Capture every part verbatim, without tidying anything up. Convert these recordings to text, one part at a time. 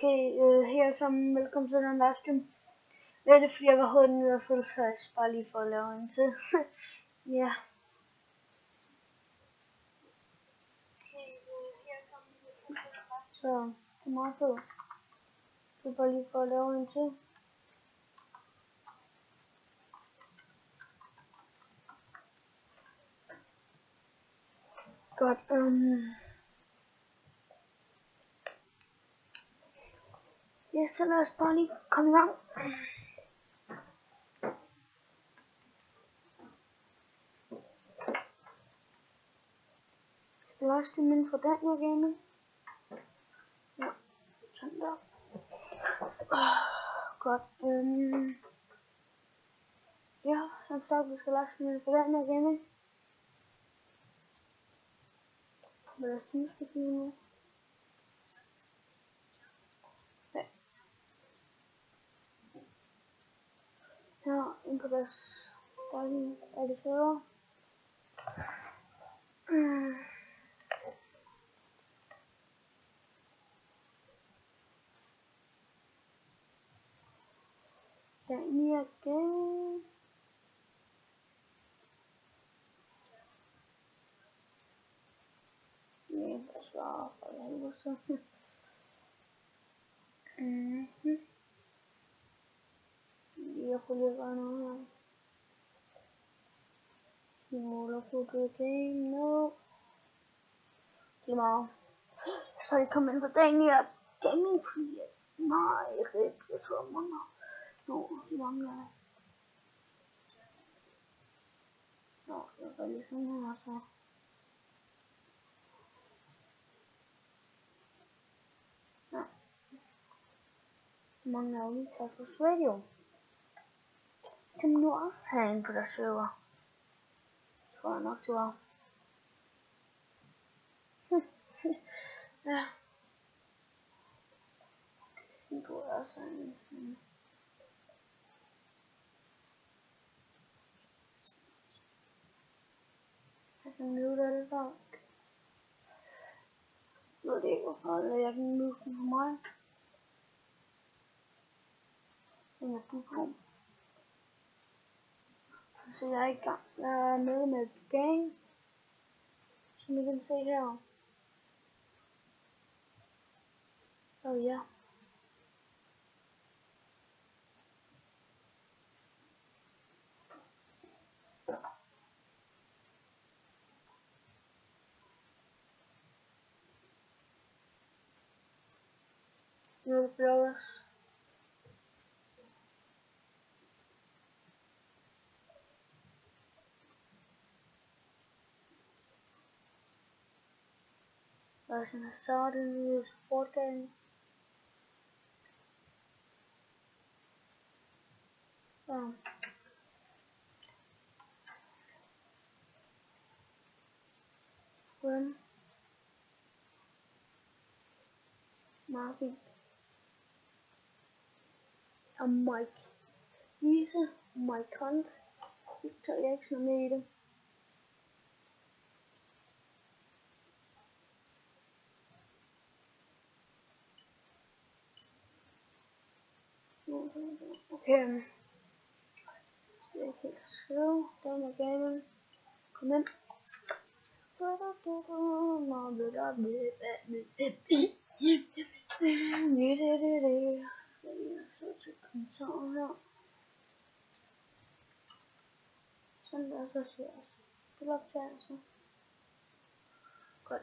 Okay, øh, her er sammen velkommen til den livestream. Det er det, fordi jeg var hurtigt nede og følte fast, bare lige for at lave en til. Ja. Okay, øh, her er sammen velkommen til den livestream. Så, det er meget fedt. Det er bare lige for at lave en til. Godt, øhm... ja, så lad os bare lige komme i gang. Livestream inden for den her gaming. Ja, sådan der. Godt, øhm... ja, som sagt, vi skal livestream inden for den her gaming. Hvad er det, jeg skal sige nu? Ja. Her, ind på deres dejlige, dejlige server. Mm. Den her game. Ja, det svarer for helvede så. Mhm. Jeg får lige gøre noget her. Vi måler på det game nu. Det er meget. Så jeg kommer ind på den her gaming free. Nej, ikke. Jeg tror jeg mangler. Nå, det mangler. Nå, jeg gør lige sådan her så. Ja. Mangler jo lige Tassos Radio. Som nu også herinde på der server. Tror jeg nok, det var. Ja. Du er sådan. Jeg kan mute alle folk. Jeg ved ikke hvorfor, jeg kan mute den for mig. Den er bukrum. Så jeg er i gang. Jeg er med med et gang. Som I kan se her. Og ja. Nu er det bloggers. Der er sådan en sort en ny sportgang. Ja. Hvordan? Meget fint. Og Mike. Lise, Mike Hunt. Victor Eriksen er med i det. Okay. Det er ikke helt skrive. Der er gaming. Kom ind. Nå, det der med kommentarer her. Sådan der, så ser jeg spil optagelse. Godt.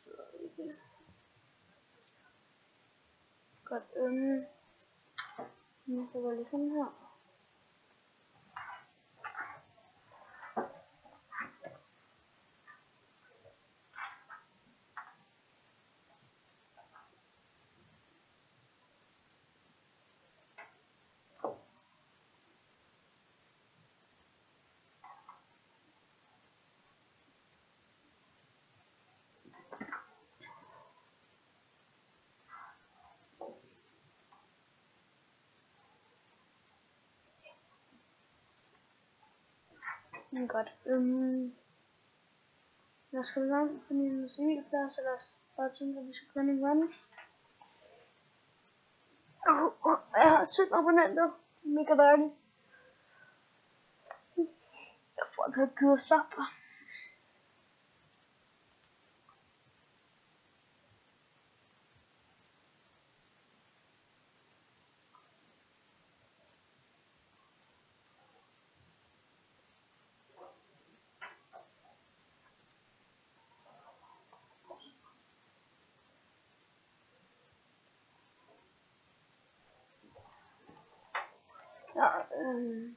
Godt, øhm. Nu så var det sådan her. Men godt, øhm. Jeg skal i gang på min civilplads, så lad os bare tænke, at vi skal køre en run. Oh, oh, jeg har sytten abonnenter. Mega dejligt. Jeg får det her dyre stoffer. Ja, øhm.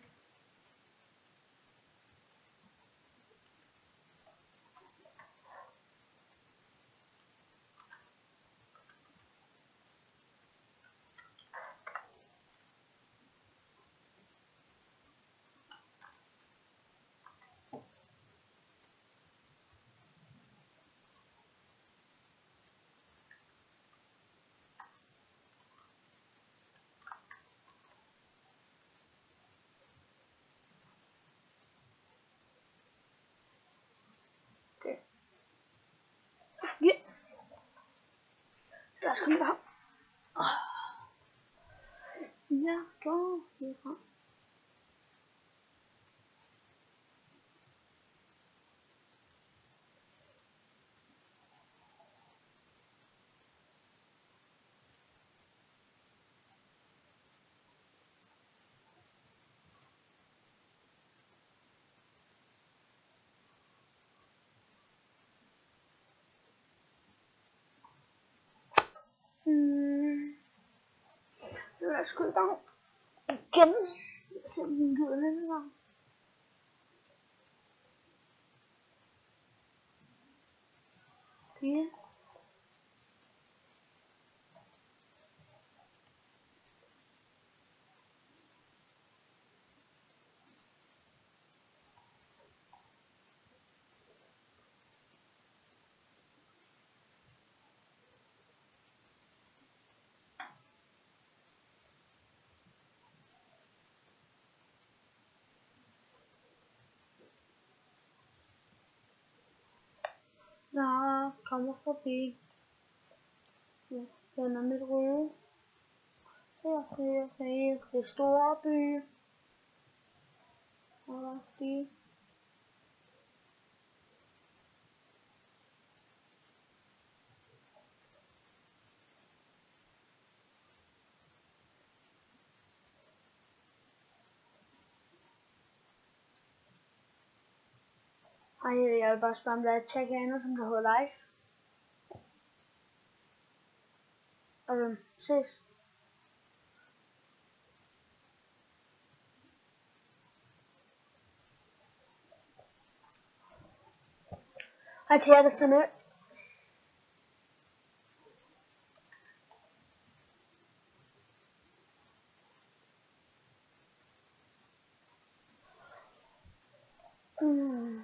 Okay. Ja. Lad os komme derop. Ja, gå herfra. Hmm. Lad os gå i gang igen. Se om den gider næste gang. Okay. Jeg kommer forbi. Jeg finder mit røde. Her, her, her. Det store by. Og de. Ej, jeg vil bare spørge, om der er et tag herinde, som kan holde live. Okay, ses. Hej til jer, der ser med. Mm.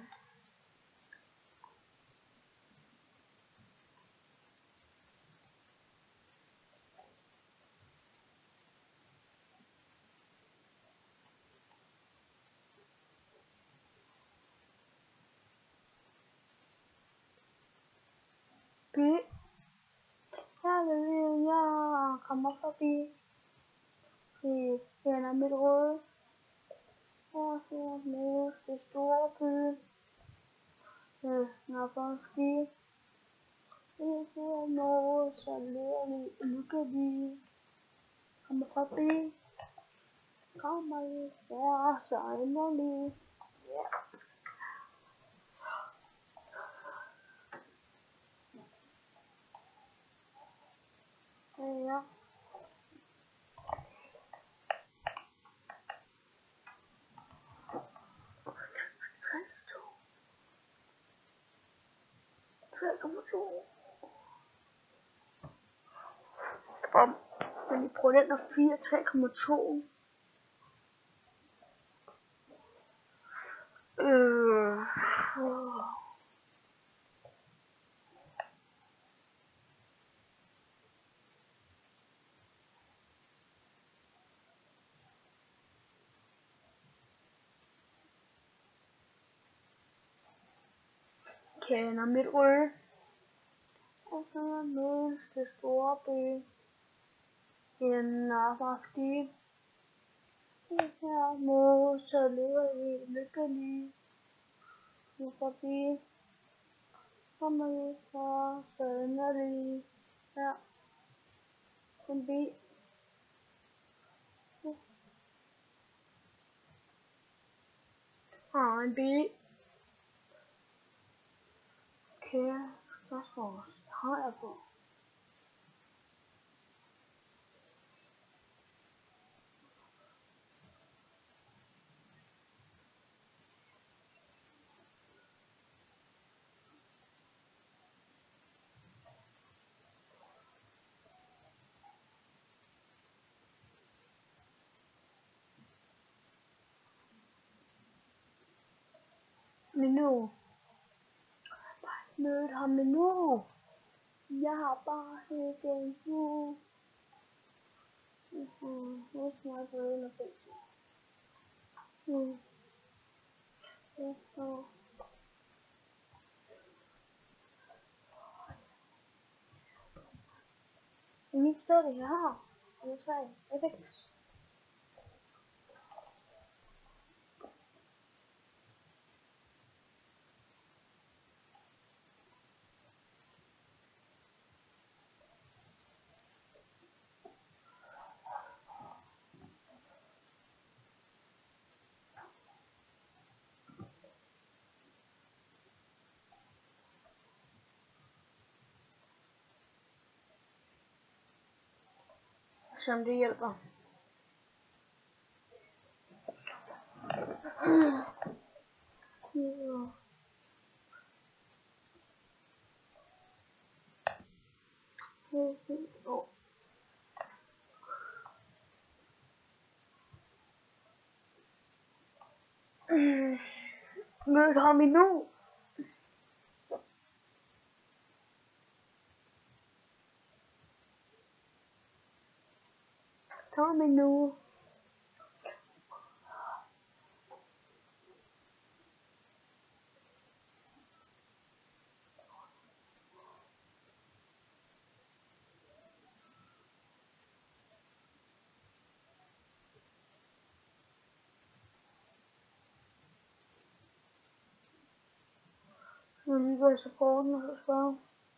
By. Halleluja, kommer forbi. Vi finder mit røde. Og ser med det store by. Det er forbi. Vi ser noget, så lever vi lykkelige. Kommer forbi. Kommer i være så inderlige. Ja. Ja. tre komma to. Bom. Men vi prøver den af fire, tre komma to. Øh. Kender mit røde. Og så er med det store by. En aften her må så lever vi lykkelig. Nu forbi kommer vi fra sønderlig. Her forbi har en bil. Kære spørgsmål har jeg på. Men nu mødte ham endnu. Jeg har bare set den nu. Hvor er jeg blevet under fængsel? Nu. Ja, så. En ny støtte her. Og det tre. Effects. Som det hjælper. Mødte ham endnu. Tag ham endnu. Nu lige gå i supporten og så spørge.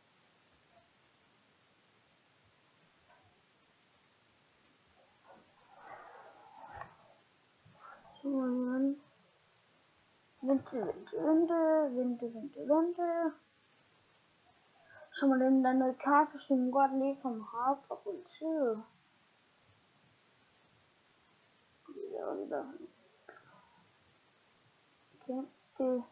Så må jeg vente, vente, vente, vente, vente, vente. Så må den der noget kaffe, som godt lige kommer herop fra politiet. Det var det der. Okay, det.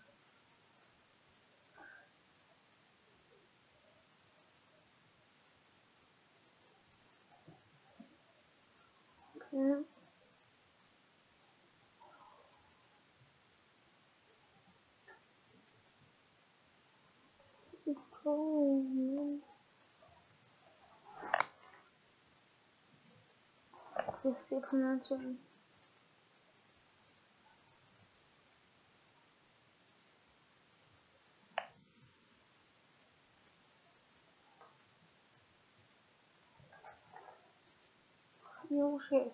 Okay. Okay. Jeg skal se på den anden side. Jo, chef.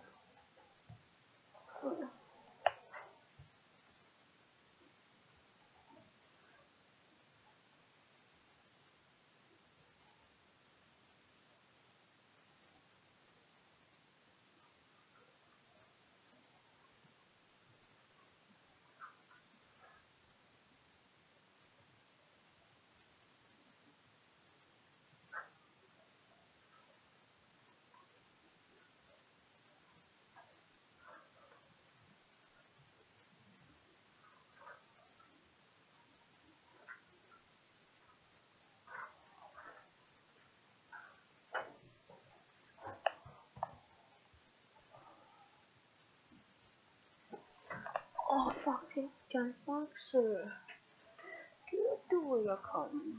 Åh, oh, fuck it. John Fox. Gider du ikke at komme?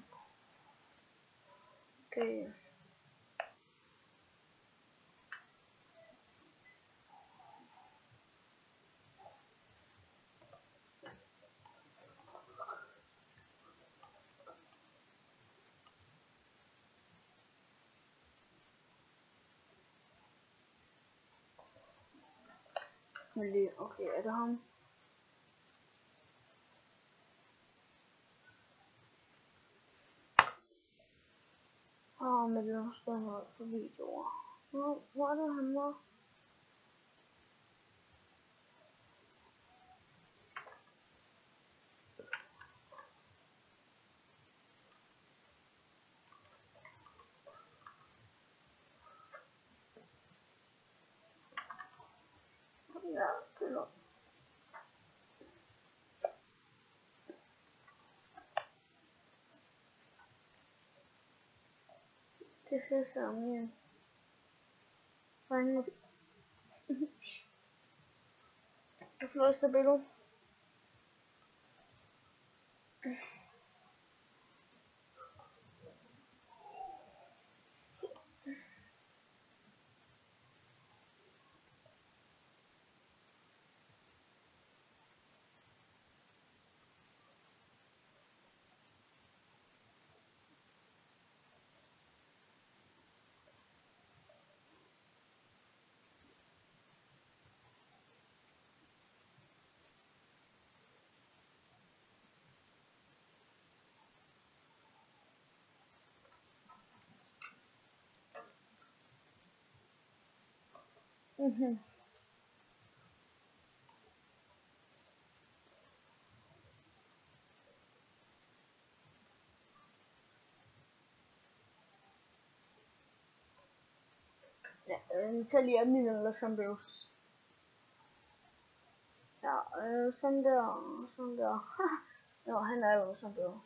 Okay. Milli. Okay, Edham. Ah, med den spänner på video. Ja, vad är det hemma? Ja, kul. Det ser samman. Vad jag får lösa bilen. Mhm. Sälja min Lotion Bros. Ja, sen då, sen då. Ja, henne är Lotion Bros.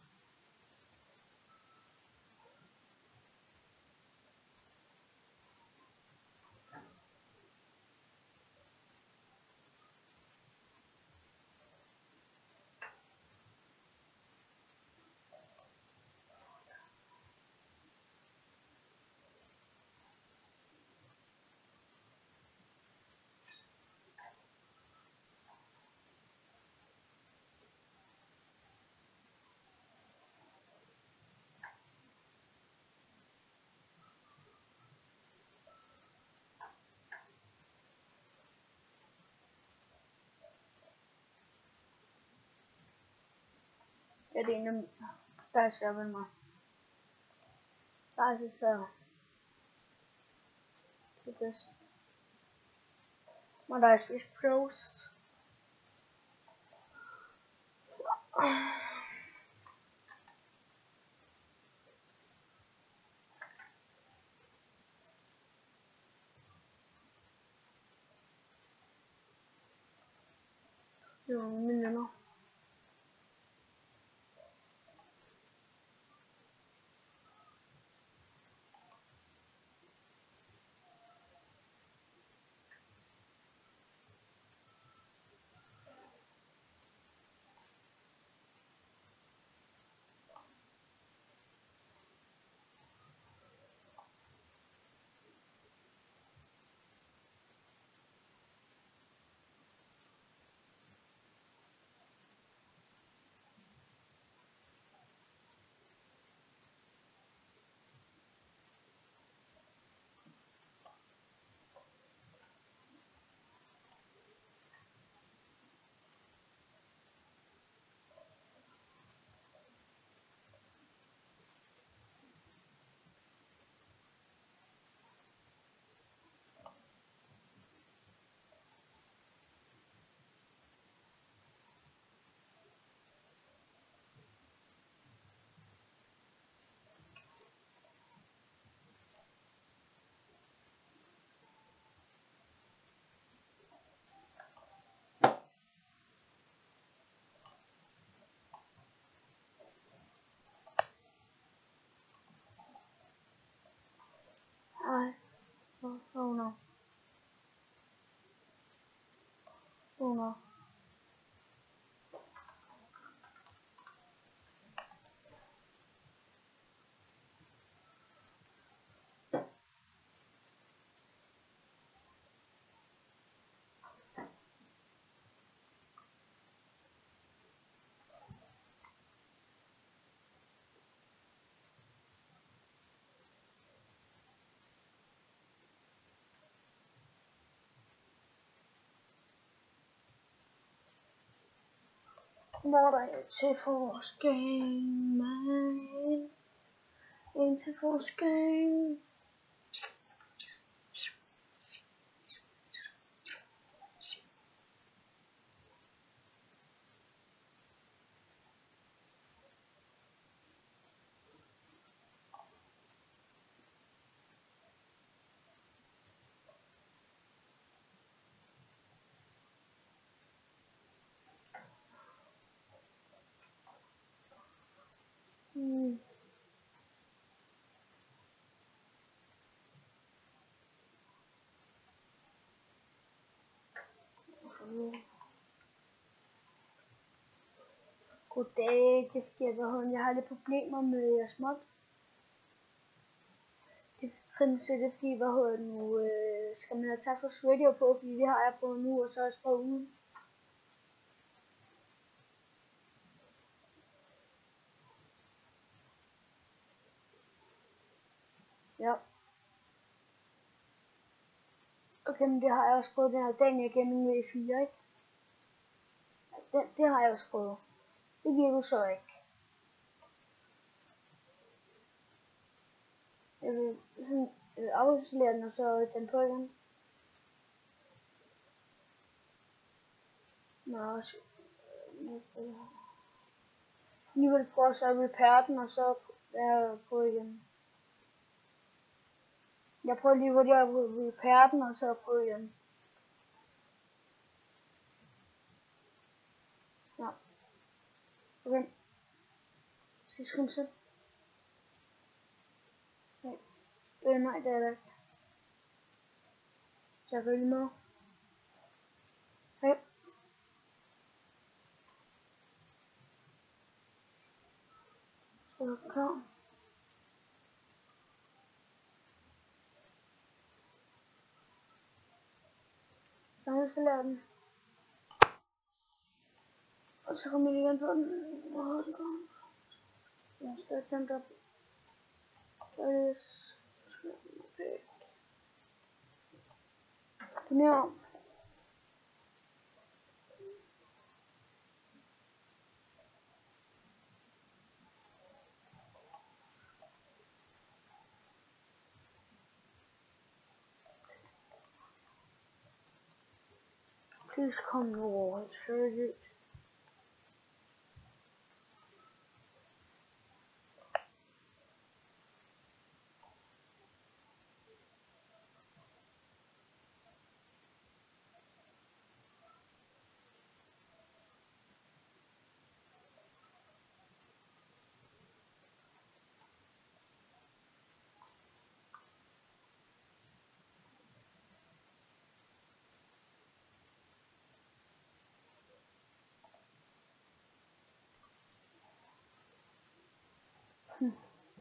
Ja, det är en där ska väl man. Där så. Det är man där Swish Pros. Ja, minnena. Hvor er der en til forskel, man? En til forskel. Hmm. Goddag, det sker ved jeg har lidt problemer med jeres mod. Det findes det fordi, hvad hedder det nu, øh, skal man have taget for radio på, fordi det har jeg på nu, og så er jeg på ugen. Ja. Okay, men det har jeg også prøvet, den her dagen jeg gennem V fire, ikke? Den, det har jeg også prøvet. Det virker så ikke. Jeg vil sådan øh, afinstallere den, og så tage den på igen. Nå, så... Nu vil jeg prøve så at repair den, og så er på igen. Jeg prøver lige hurtigt at repair den, og så på igen. Ja. Okay. Skal jeg skynde sig? Nej. Øh, nej, det er det ikke. Så jeg følger med. Hej. Så er jeg klar. Så installerer den. Og så kommer jeg igen på den. Hvor er den kommet? Jeg skal have tænkt op. Yes. Okay. Kom her. Please come over. It's urgent. Hmm.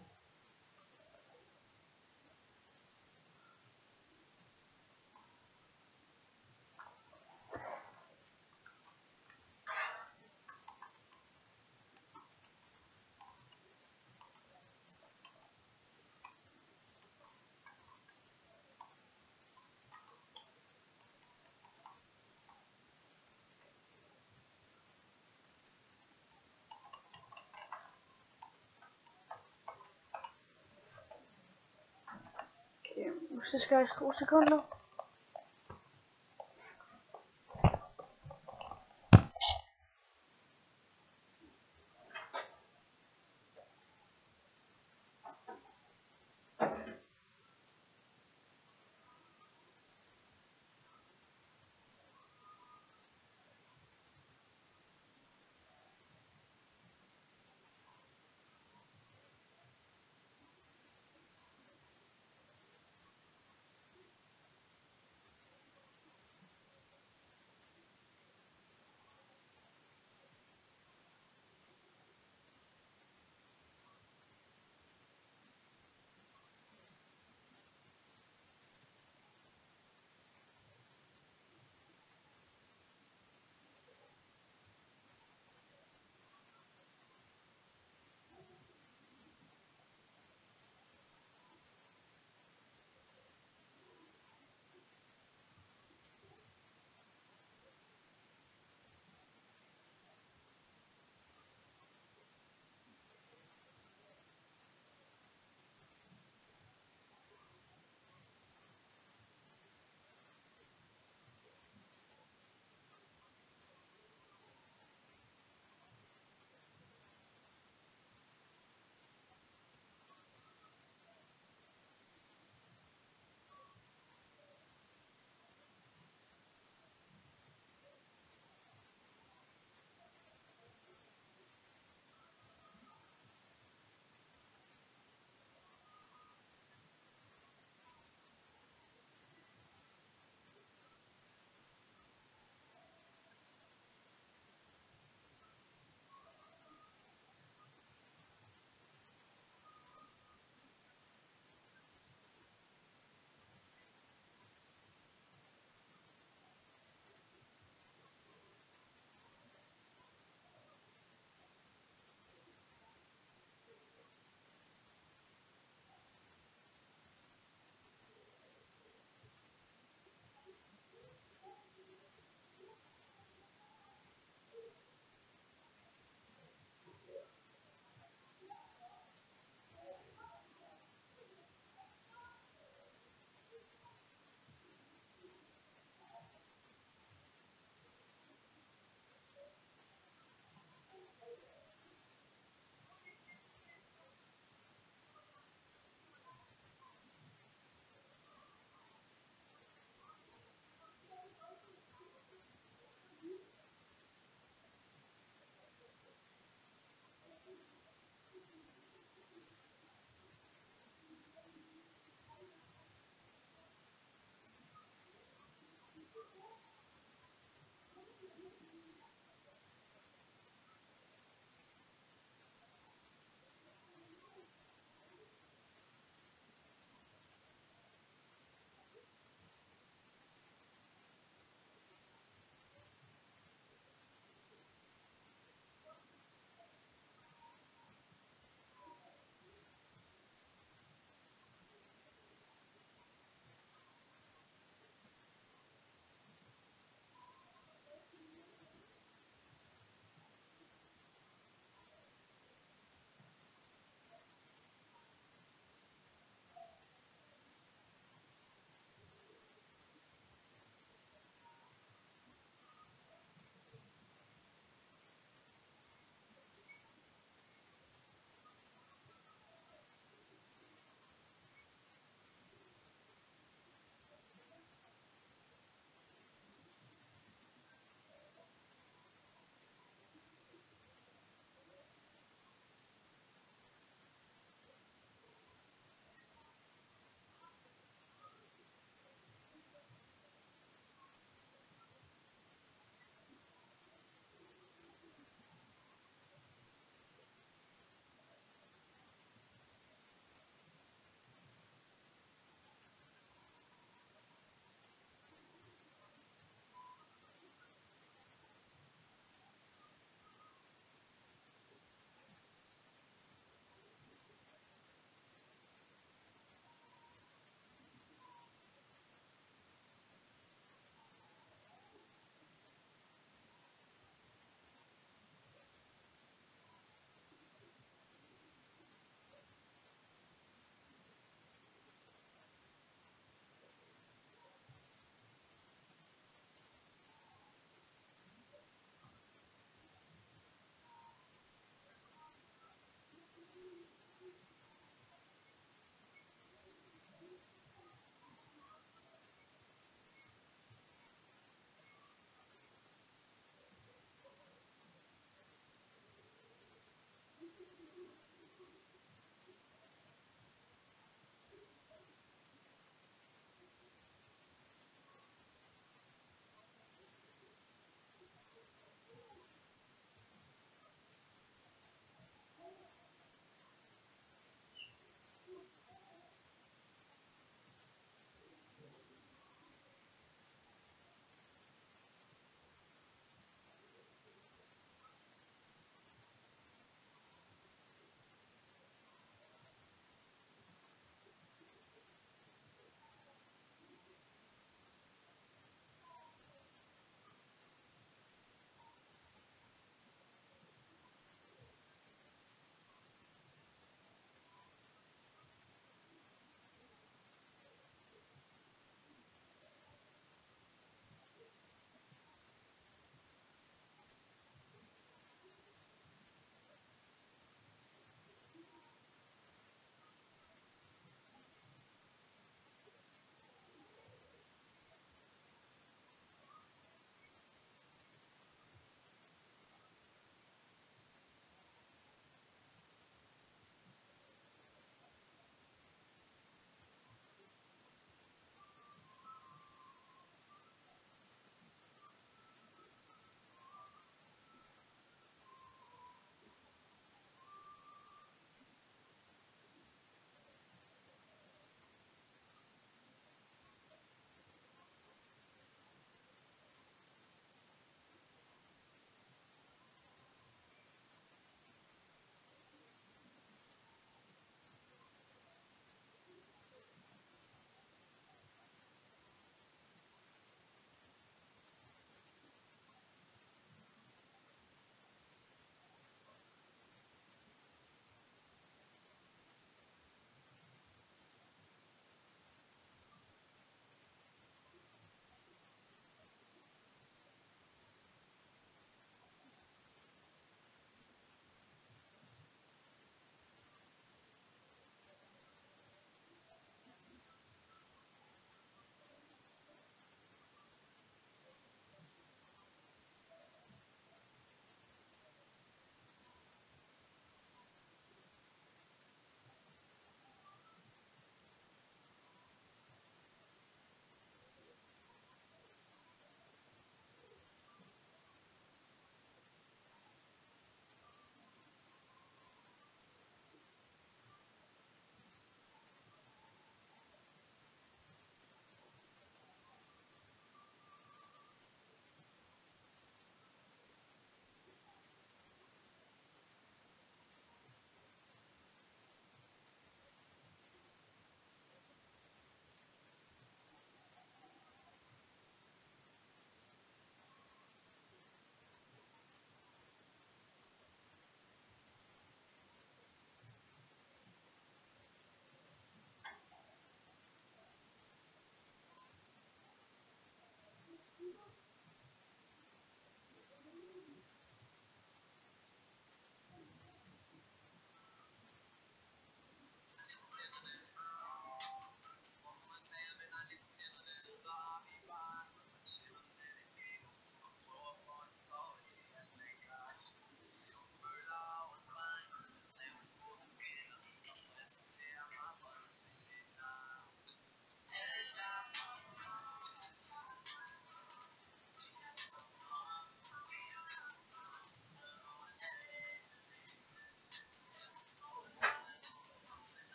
Okay, så skal jeg to sekunder.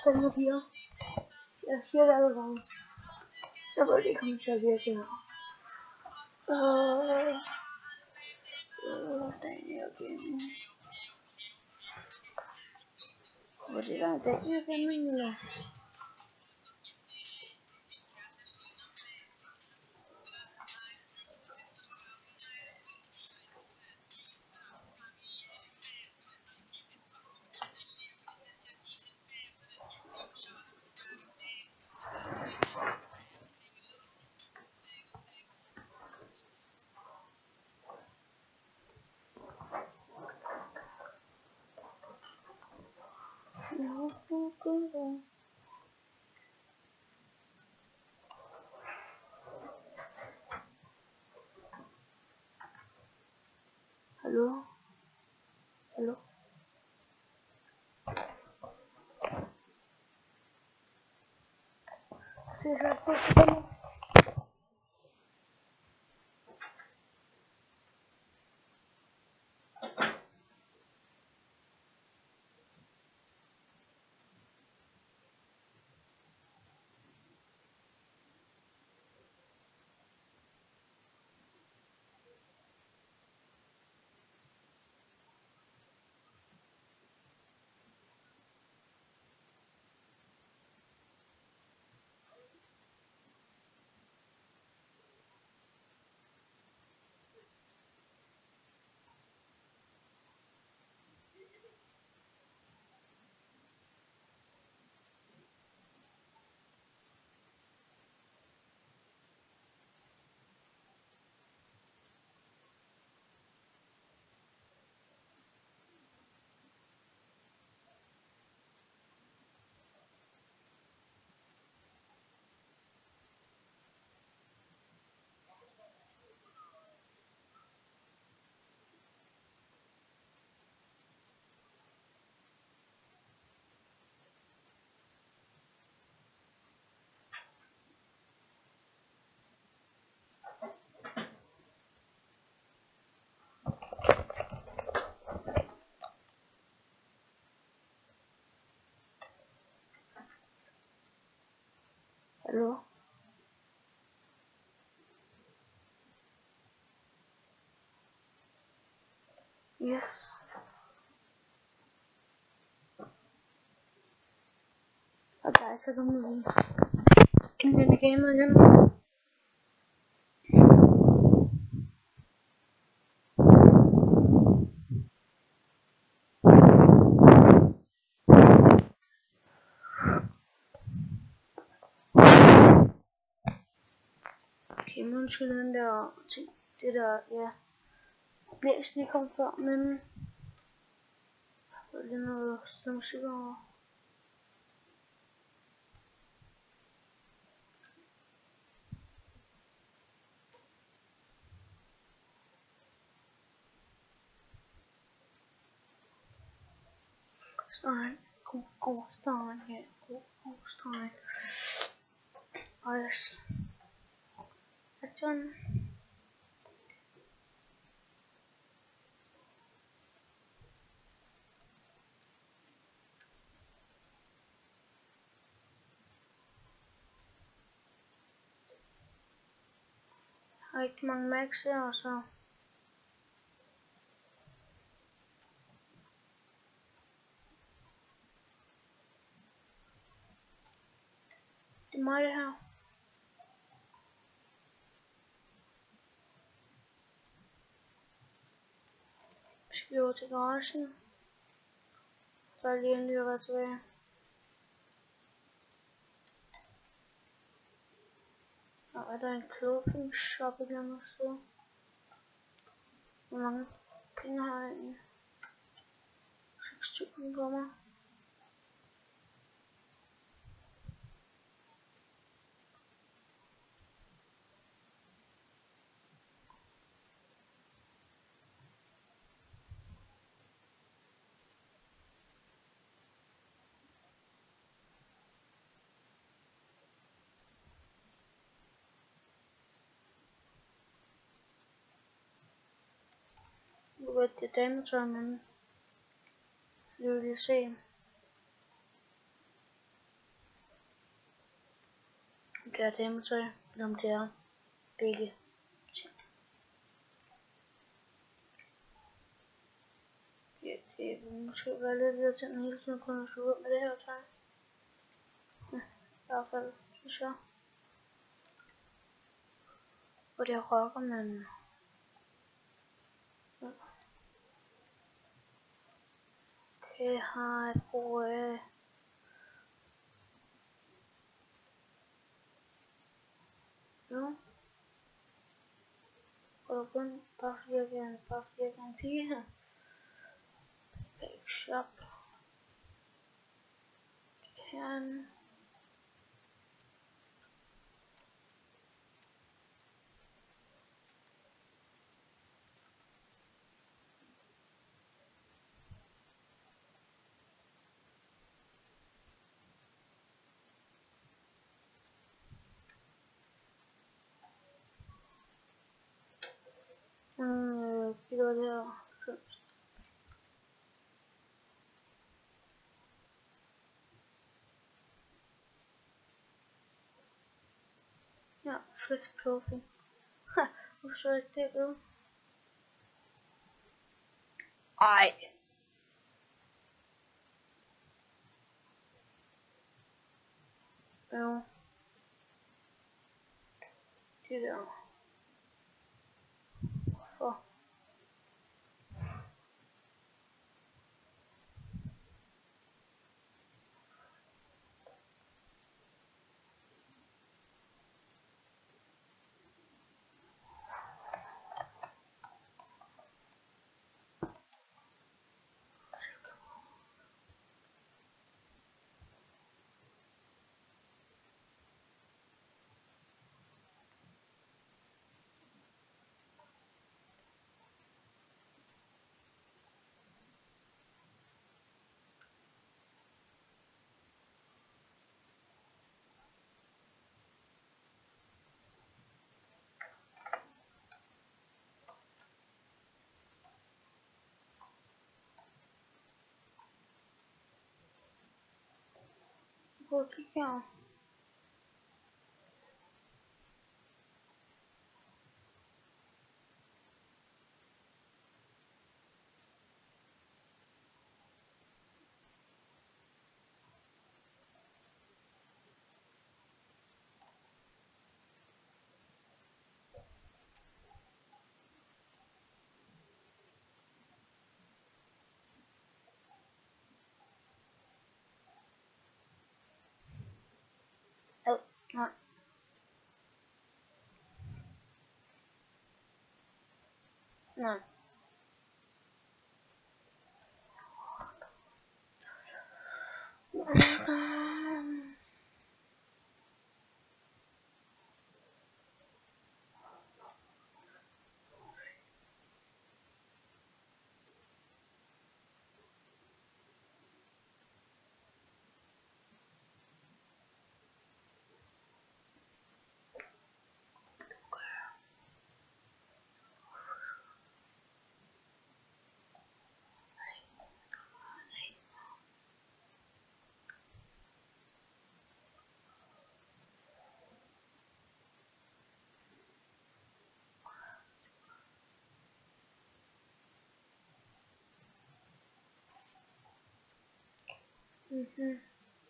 fandme piger. Jeg siger det alle gange. Så vil det komme til at virke her. Øh, øh, Daniel igen. Hvor er det der Daniel igen, eller? Hallo? Hallo? Ses jeg på det? Hallo? Yes. Okay, så kommer vi ind i det game igen. Okay, men undskyld den der ting, det der, ja, blæst lige kom før, men det er noget større musik over. Stein, god, god Stein, ja, god, god Stein. Yes. Action. Har ikke mange max her, og så det er mig det her. Vi skal over til garagen. Så er lige en lille ret tilbage. Og er der en clothing shop et eller andet sted? Hvor mange penge har jeg egentlig? seks tusind kroner. Nu går det dametøj, men det vil jeg se. Gør det med sig, om det er begge ting. Ja, det vil måske være lidt irriterende hele tiden kun at slutte ud med det her tegn. Ja, i hvert fald, synes jeg. Og det rocker, men... Ja. Okay, har et brug af... Jo. Og kun bare fordi jeg kan, bare fordi jeg kan en pige her. Bake shop. Herinde. Mm, det var det her. Ja, Swift Trophy. Ha, hvorfor så ikke det ud? Ej. Jo. Det der. Hvorfor? Prøv at kigge her. Ad, nej. Nej. Mhm.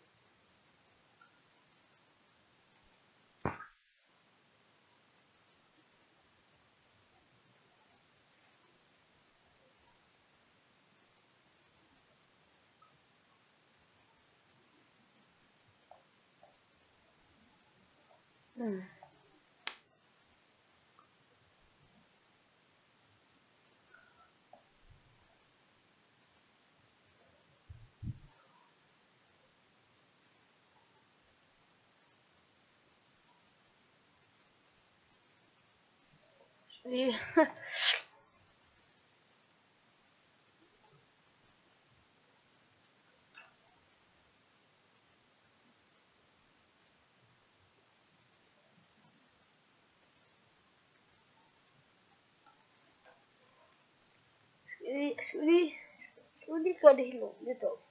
Mm. Skal vi... Skal vi, skal vi lige... Skal vi lige gøre det helt lidt op?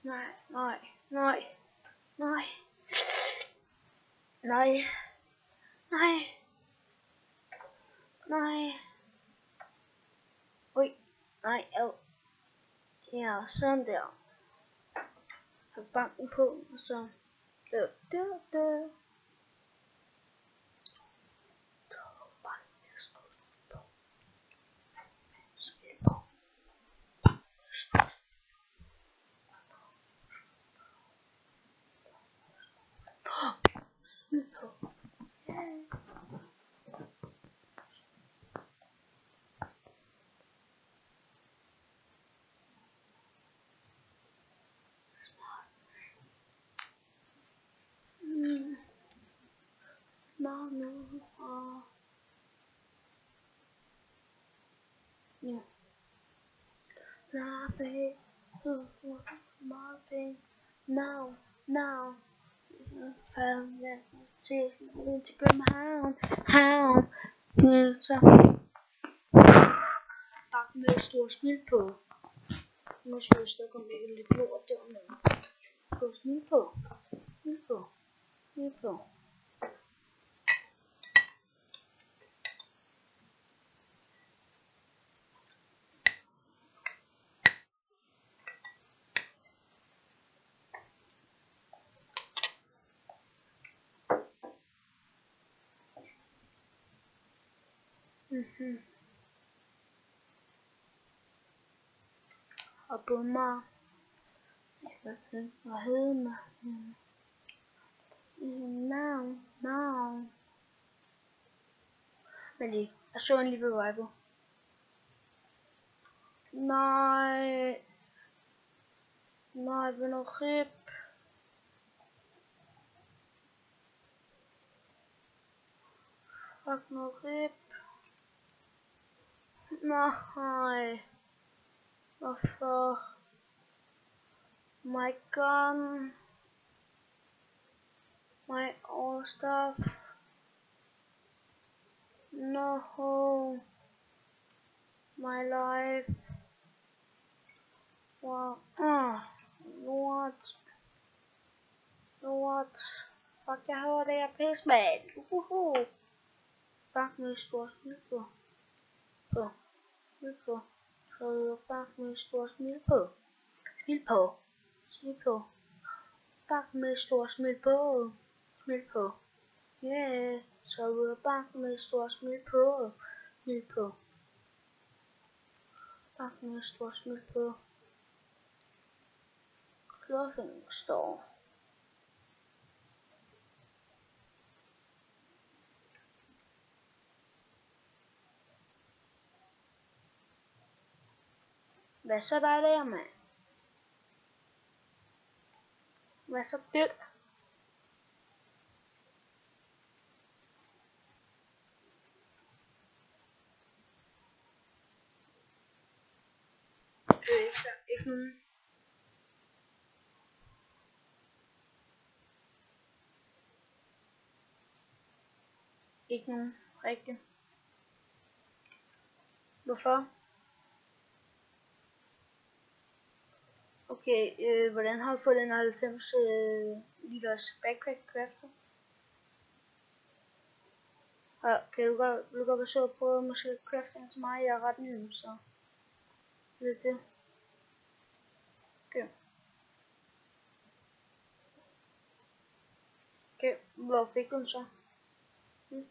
Nej, nej, nej, nej, nej, nej, nej. Ui, nej, ad. Ja, sådan der. Så banken på, og så der, der, der. Mm. Mama, oh. Yeah. Nothing, nothing, now, now. Found that Instagram hound, hound. Så bare med et stort smil på. Nu skal jeg stadig komme ikke lidt lort dernede. Gå smil på, smil på, smil på. Mhm. Og bummer. Hvad hedder det? Now, now. Men det, jeg så en lille revival. Nej. Nej, vil noget rip. Fuck noget rip. Nej. Hvorfor? My gun. My all stuff. No. My life. Wow. Uh, what? What? Fuck, jeg har det her pis, mand. Uhuhu. Fuck, med stor smil på. På. Smil på. Så fuck med stor smil på. Smil på. Smil på. Fuck med stor smil på. Smil på. Yeah. Så fuck med stor smil på. Smil på. Fuck med stor smil på. Clothing store. Hvad så der der, mand? Hvad så det? Det er ikke, ikke nogen. Ikke nogen rigtigt. Hvorfor? Okay, øh, hvordan har du fået den halvfems øh, liters backpack crafter? Ja, kan du godt, vil du godt besøge og prøve måske crafting til mig? Jeg er ret ny, så det er det. Okay. Okay, hvor fik du den så? Hmm.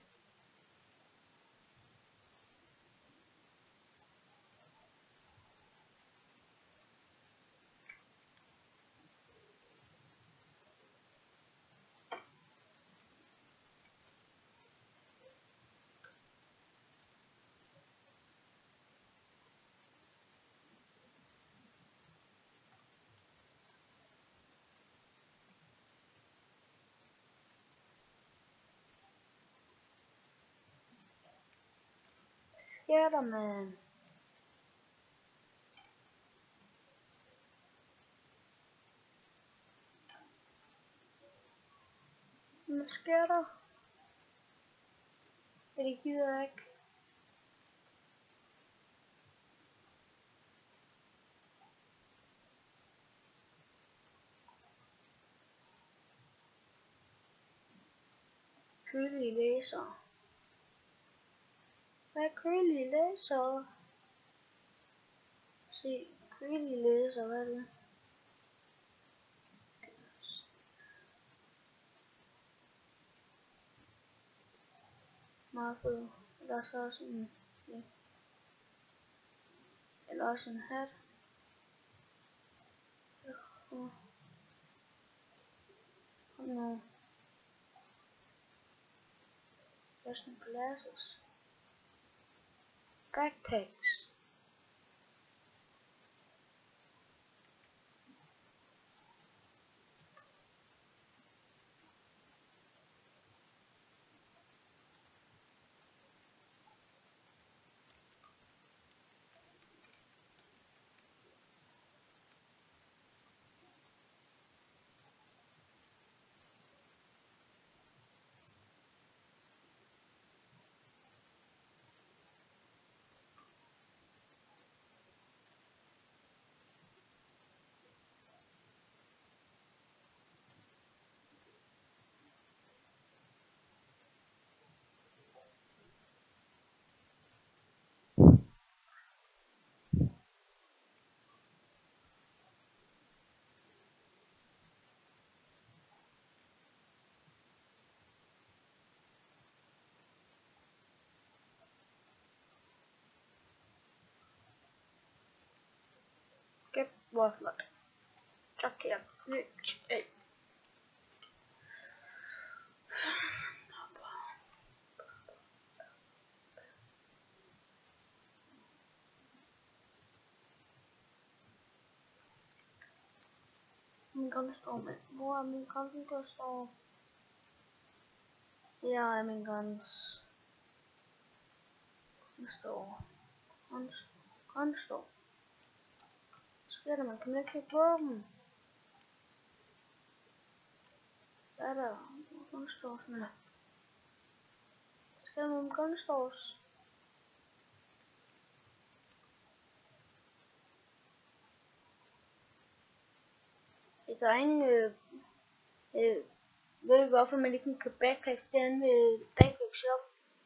Sker der, mand? Hvad sker der? Det gider jeg ikke. Kølig læser. Hvad kølig læser? Se, kølig læser, hvad er det? Meget fed. Der er så også en, ja. Eller også en hat. Kom nu. Just some glasses. Backpacks. Get wafflet. Chuck it. Hey. Min gun står med. Hvor er min gun, der står? Her er min guns. Den står. Guns. Guns står. Sker der, man kan ikke kigge på dem. Hvad er der? Guns står sådan her. Sker der med guns står? Der er ingen, øh, øh, ved I hvorfor man ikke kan købe backpacks derinde ved Backpack Shop?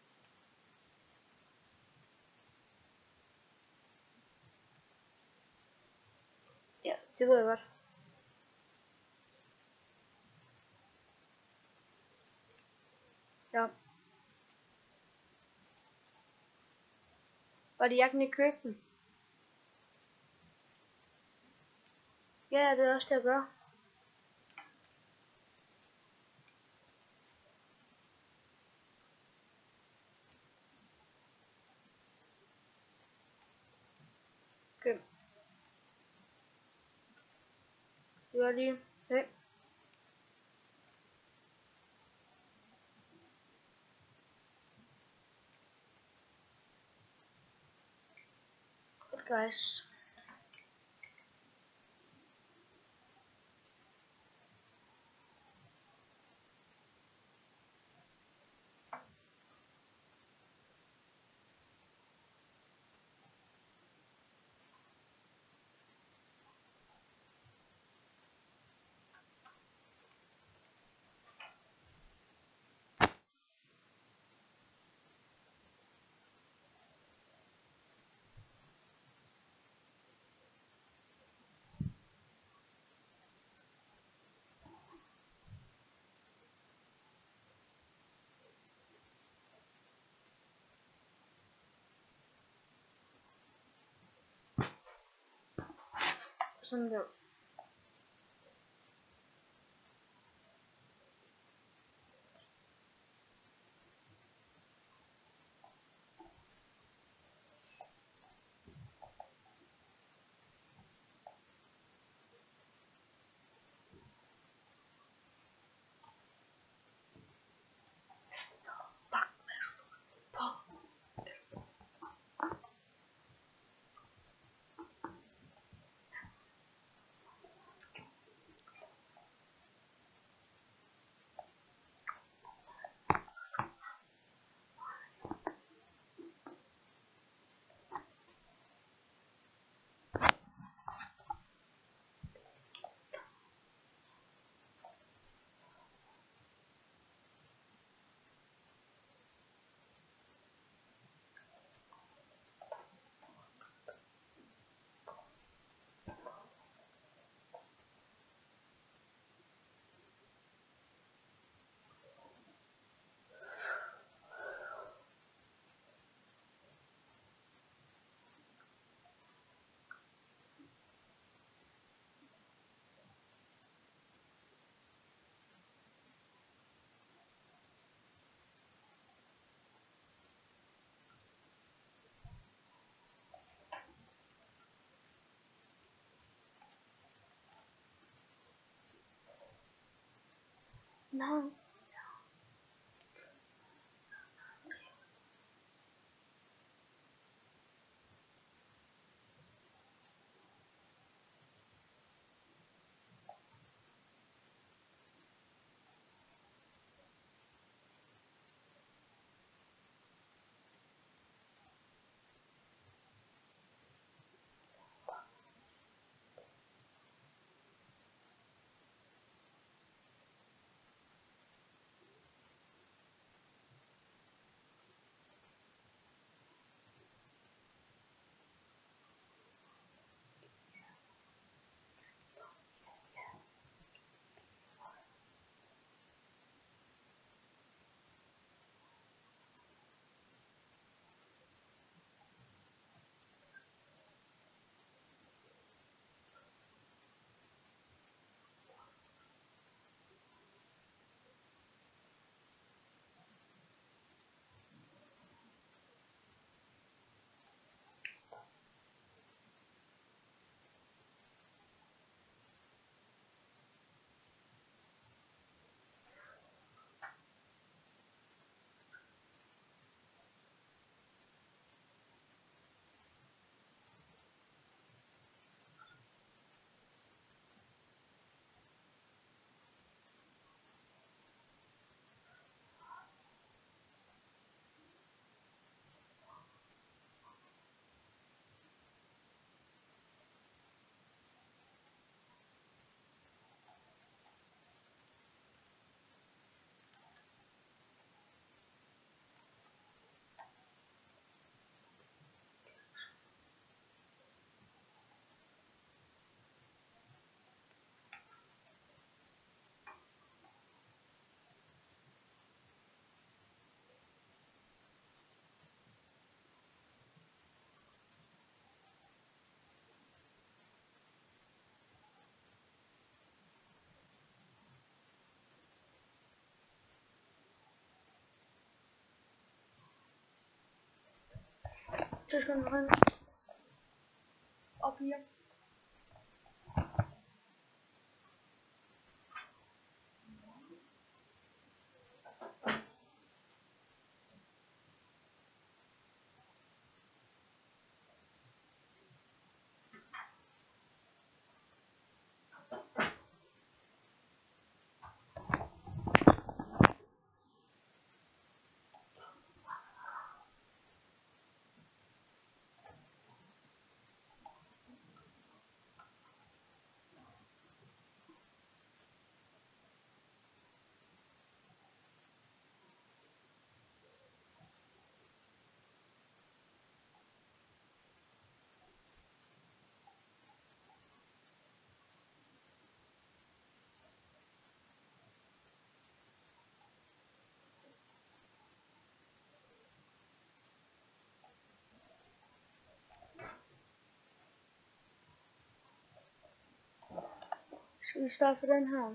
Ja, det ved jeg godt. Ja. Var det jeg kan ikke købe den? Ja, det er også det jeg gør. Okay. Det var lige. Okay. Good guys. Sådan der. No. Just gonna run up here. Ska vi starta den här?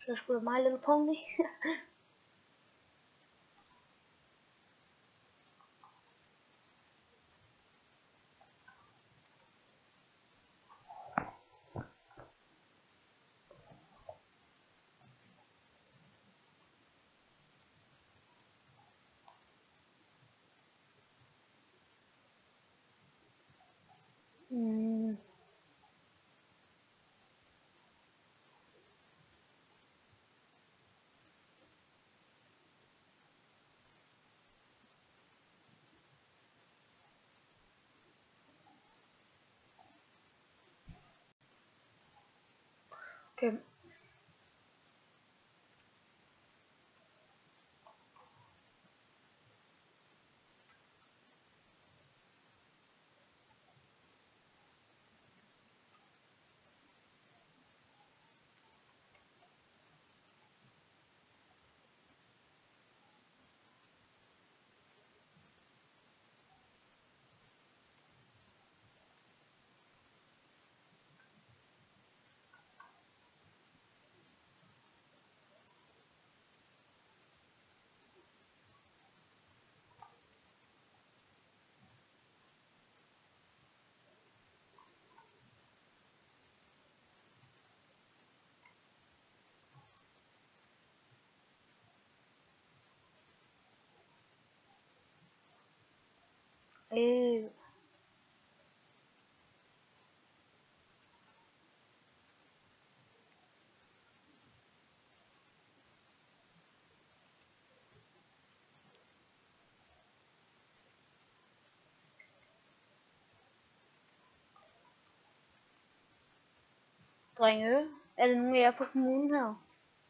Så skulle My Little Pony. mm. Okay. Øh. Drenge, er det nogen af jer fra kommunen her?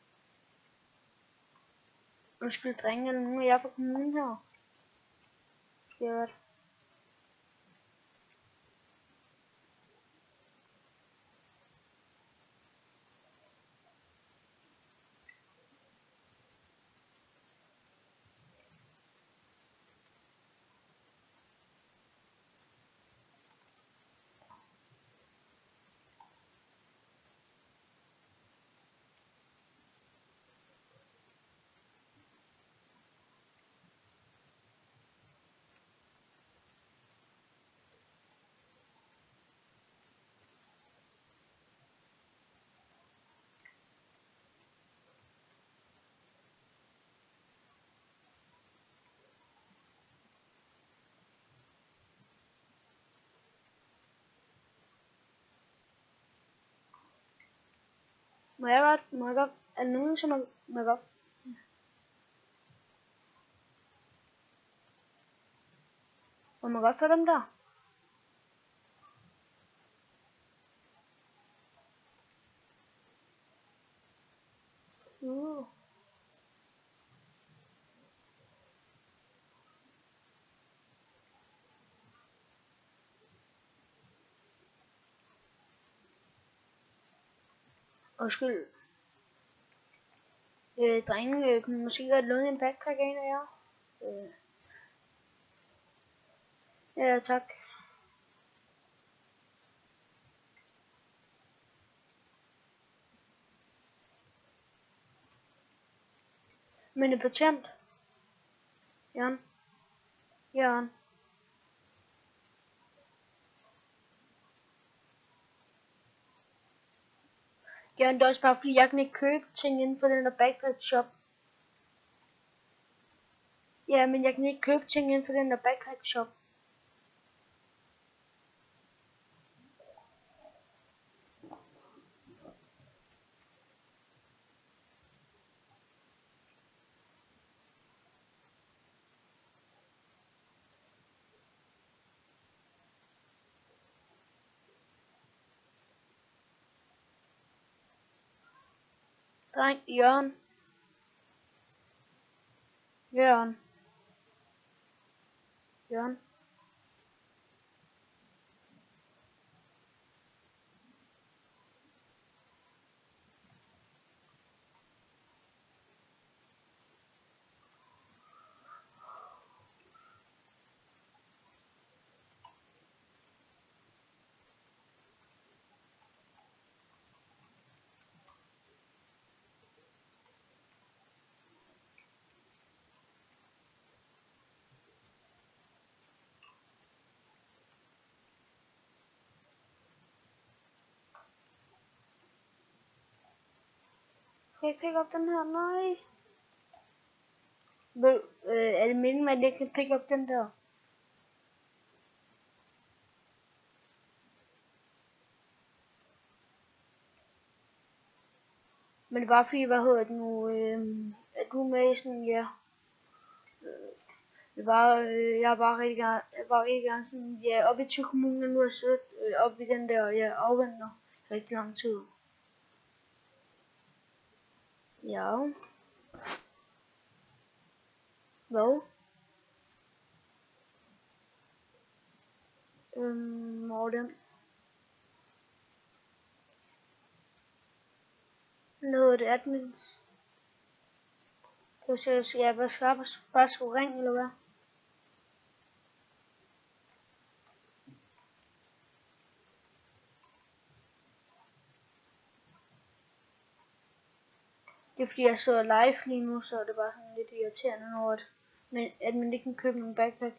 Undskyld, drenge, er det nogen af jer fra kommunen her? Skal jeg godt? Må jeg godt? Må jeg godt? Er der nogen, som må, må jeg godt? Må man godt få dem der? Uh. Undskyld. Øh, drenge, øh, kunne måske godt låne en backpack af en af jer? Øh. Ja, tak. Men en patient. Jørgen. Jørgen. Jørgen, det er også bare fordi, jeg kan ikke købe ting inden for den der backpack shop. Ja, men jeg kan ikke købe ting inden for den der backpack shop. Dreng, Jørgen. Jørgen. Jørgen. Kan jeg ikke pick op den her? Nej. Ved, øh, er det meningen, at jeg kan pick op den der? Men det er bare fordi, hvad hedder det nu, øh, er du med i sådan, ja. Øh, det var, øh, jeg er bare rigtig gerne, jeg er bare rigtig gerne sådan, ja, oppe i Thy Kommune, nu har jeg siddet øh, oppe i den der, ja, afventer rigtig lang tid. Ja. Hvad? Øhm, Morten. Hvad hedder det, admins? Kan jeg sige, skal jeg bare svare på, bare skulle ringe, eller hvad? Det er fordi, jeg sidder live lige nu, så er det bare sådan lidt irriterende over, at man, at man ikke kan købe en backpack.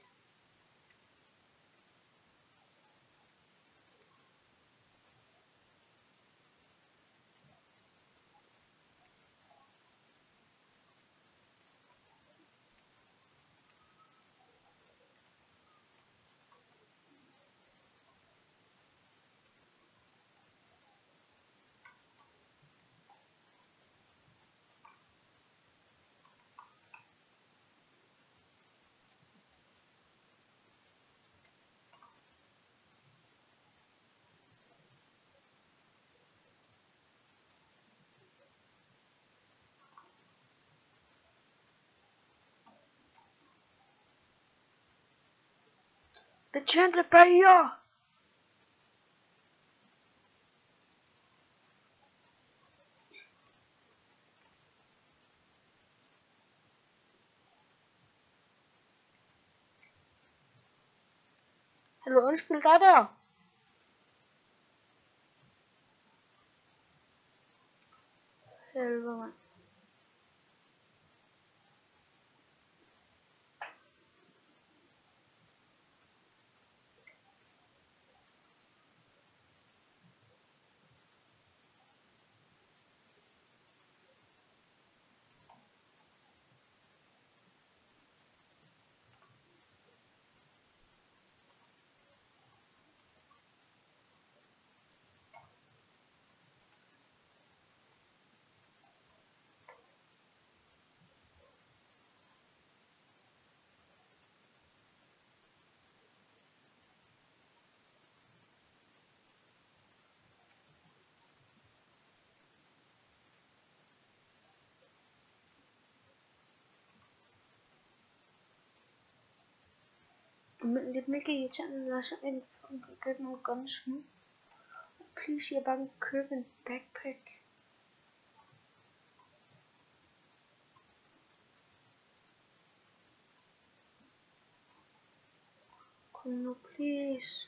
Betjente bager! Hallo, undskyld dig der. Helvede, mand. Men det er mega irriterende, når jeg så endelig kan købe nogle guns nu. Please, jeg bare kan købe en backpack. Kom nu, please.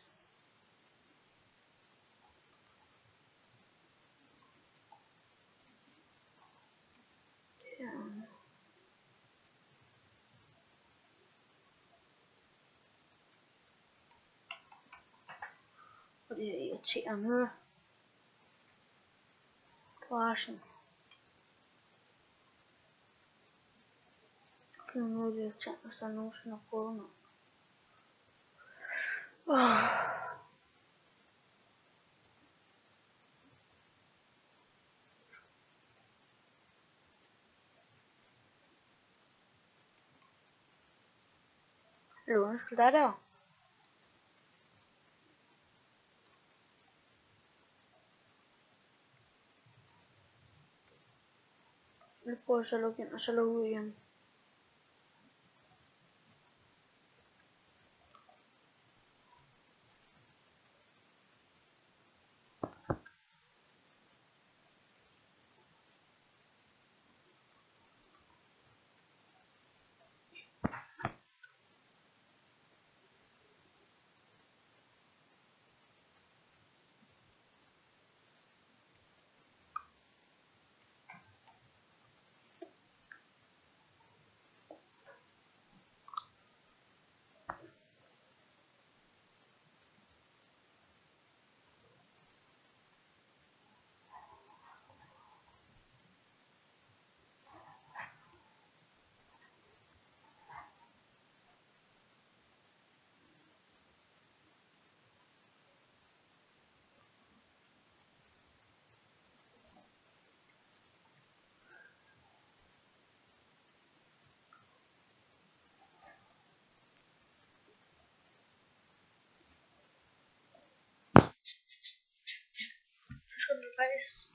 Ja. Og det er irriterende. Garagen. Det er noget irriterende, hvis der nogensinde har prøvet noget. Oh. Hallo, undskyld dig der. Nu prøver jeg så at lukke ind, og så lukke ud igen. face.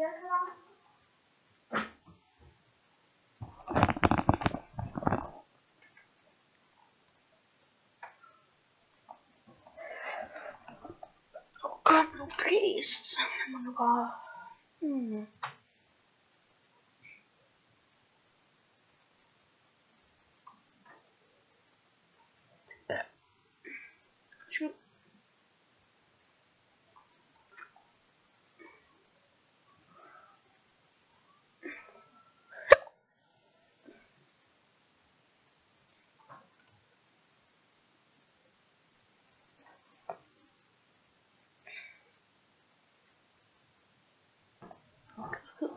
Oh God, no, please. I'm gonna go. Hmm. Shoot. Okay, cool.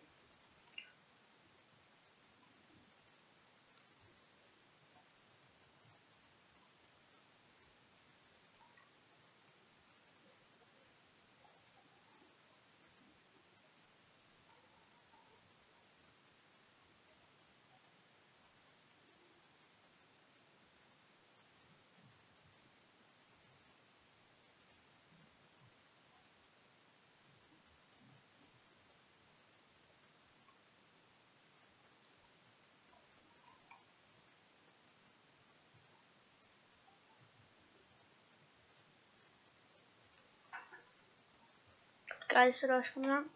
Guys, rush from now.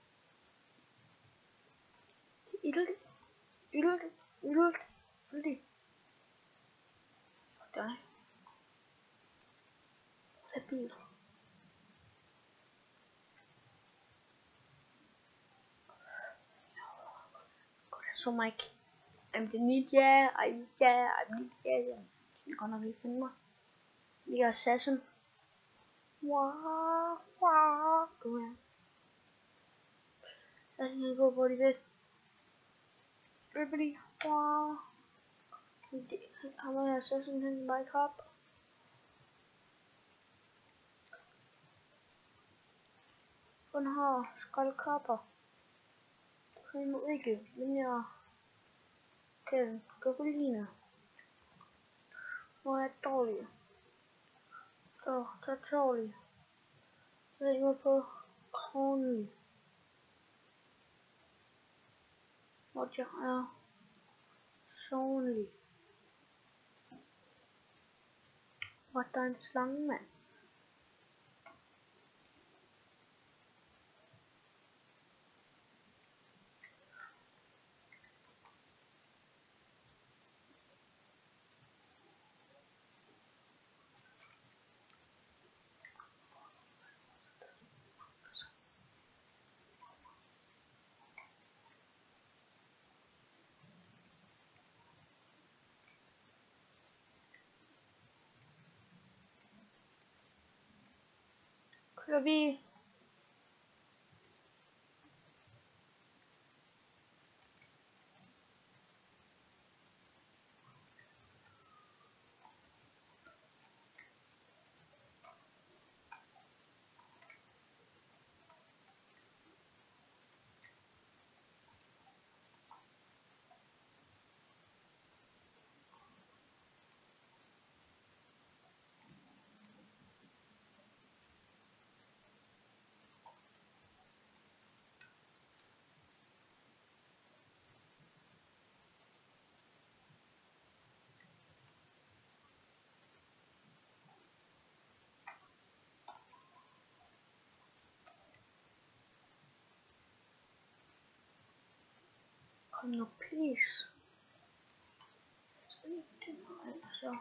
Idle, idle, idle, idle. Die. Happy. Så Mike, I'm the ninja, I'm yeah, I'm ninja. I'm gonna listen more. The assassin. Wow, wow. Go ahead. Let's go body bit. Everybody, wow. How many assassins in my cup? Von her skal kapper. Han må ikke, men ja. Okay, Gasolina. Hvor er dårlig? Så, så dårlig. Jeg ringer på Conny. Hvor jeg er Sony. Hvor der er en slangmand. Kører vi? Kom nu, please. Så ikke noget, altså.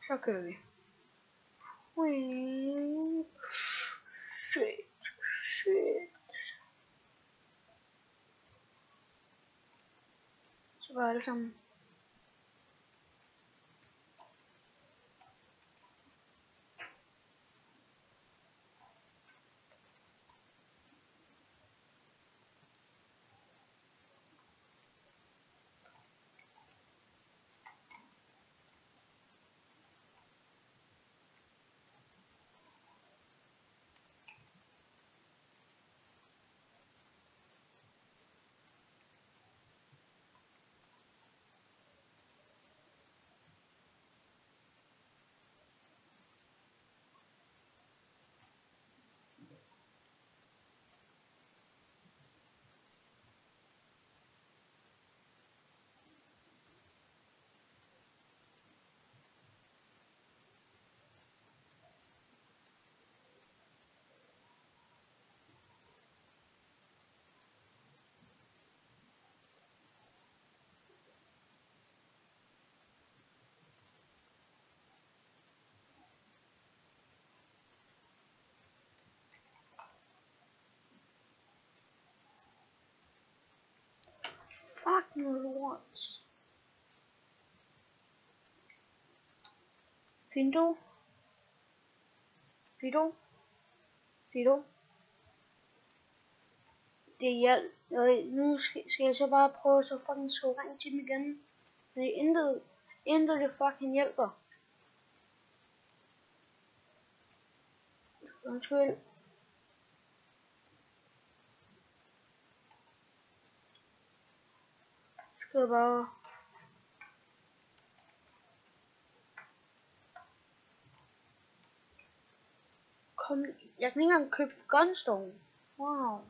Så kører vi. Wing. Shit. Shit. Så var det sammen. Fucking lort. Findo. Fido. Fido. Det hjælp. Nu skal, skal jeg så bare prøve så fucking skrive ring til dem igen. Fordi intet, intet det fucking hjælper. Undskyld. Skal jeg bare... Kom, jeg kan ikke engang købe Gunstone. Wow.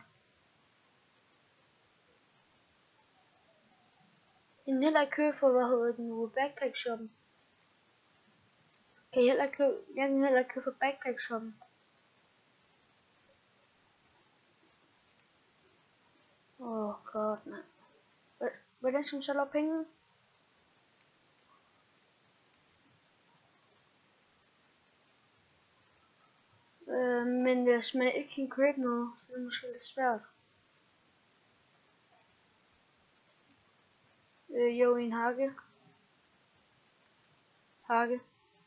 Jeg kan heller ikke købe for, hvad hedder den nu, Backpack Shoppen. Kan jeg heller ikke købe, jeg kan heller ikke købe for Backpack Shoppen. Åh, oh god, man. Hvordan skal man så lave penge? Øh, men hvis man ikke kan købe noget, så er det måske lidt svært. Øh, jo, en hakke. Hakke.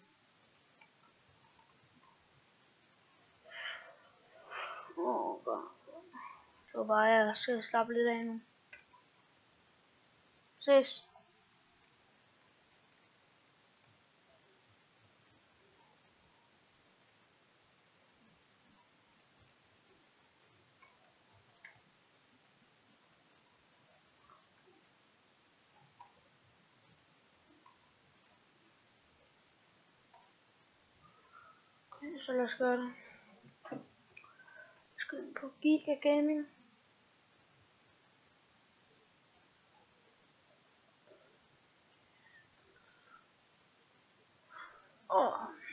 Åh, oh, god. Så bare jeg skal slappe lidt af nu. Ses. Okay, så lad os gøre det. Jeg skal ind på Giga Gaming. Åh. Oh.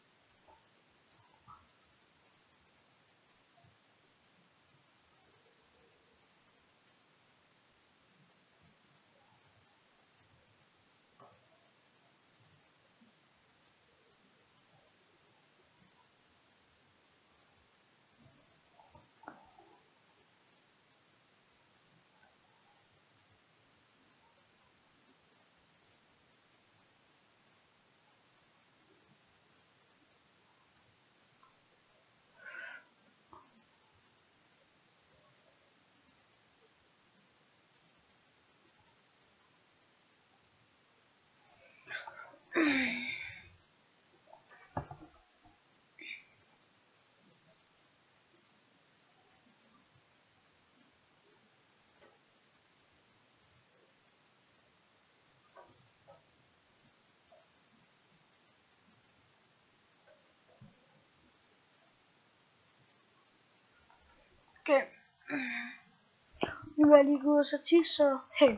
Okay. Nu er jeg lige gået og så tisse, så hey.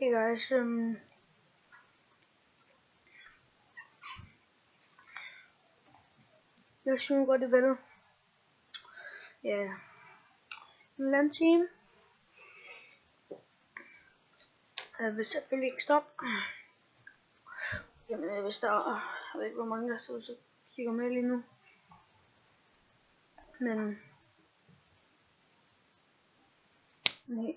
Hey guys, um, jeg synes godt det vel. Ja, en land team. Jeg vil selvfølgelig ikke stoppe. Jamen, hvis der er, jeg ved ikke hvor mange der så, så kigger med lige nu. Men, nej.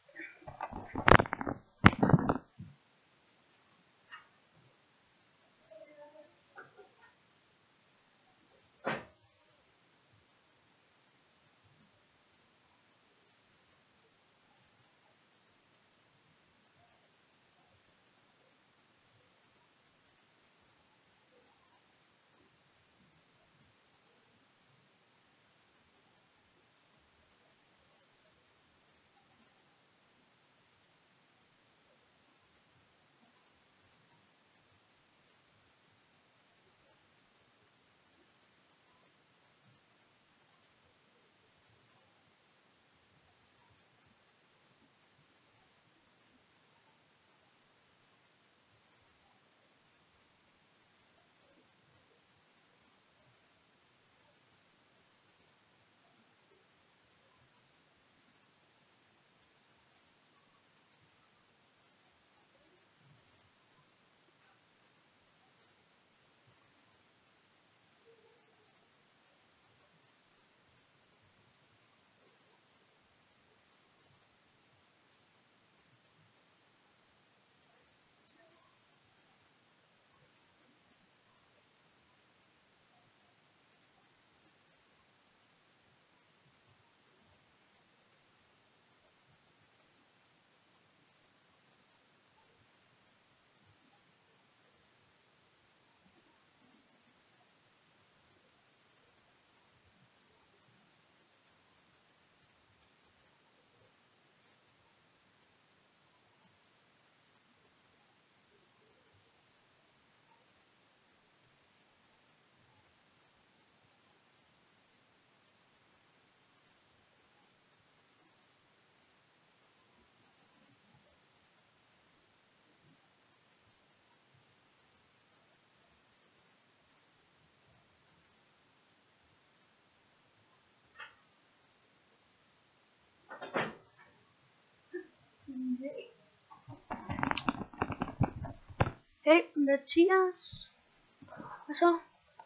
Hey, Mathias. Hvad så?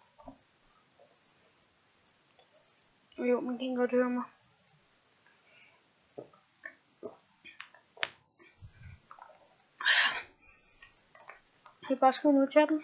Jo, man kan godt høre mig. Jeg bare skrive noget i chatten.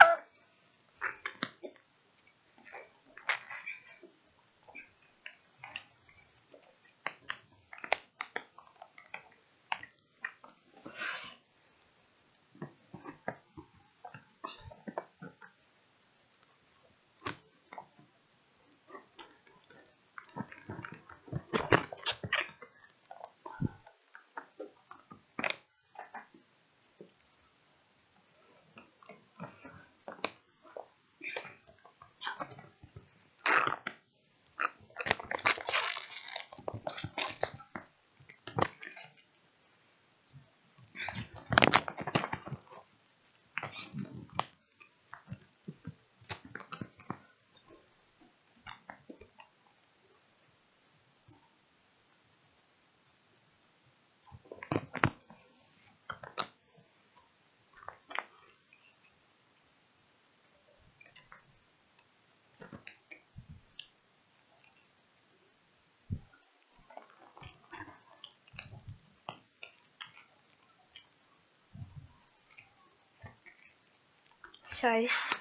Scheiße.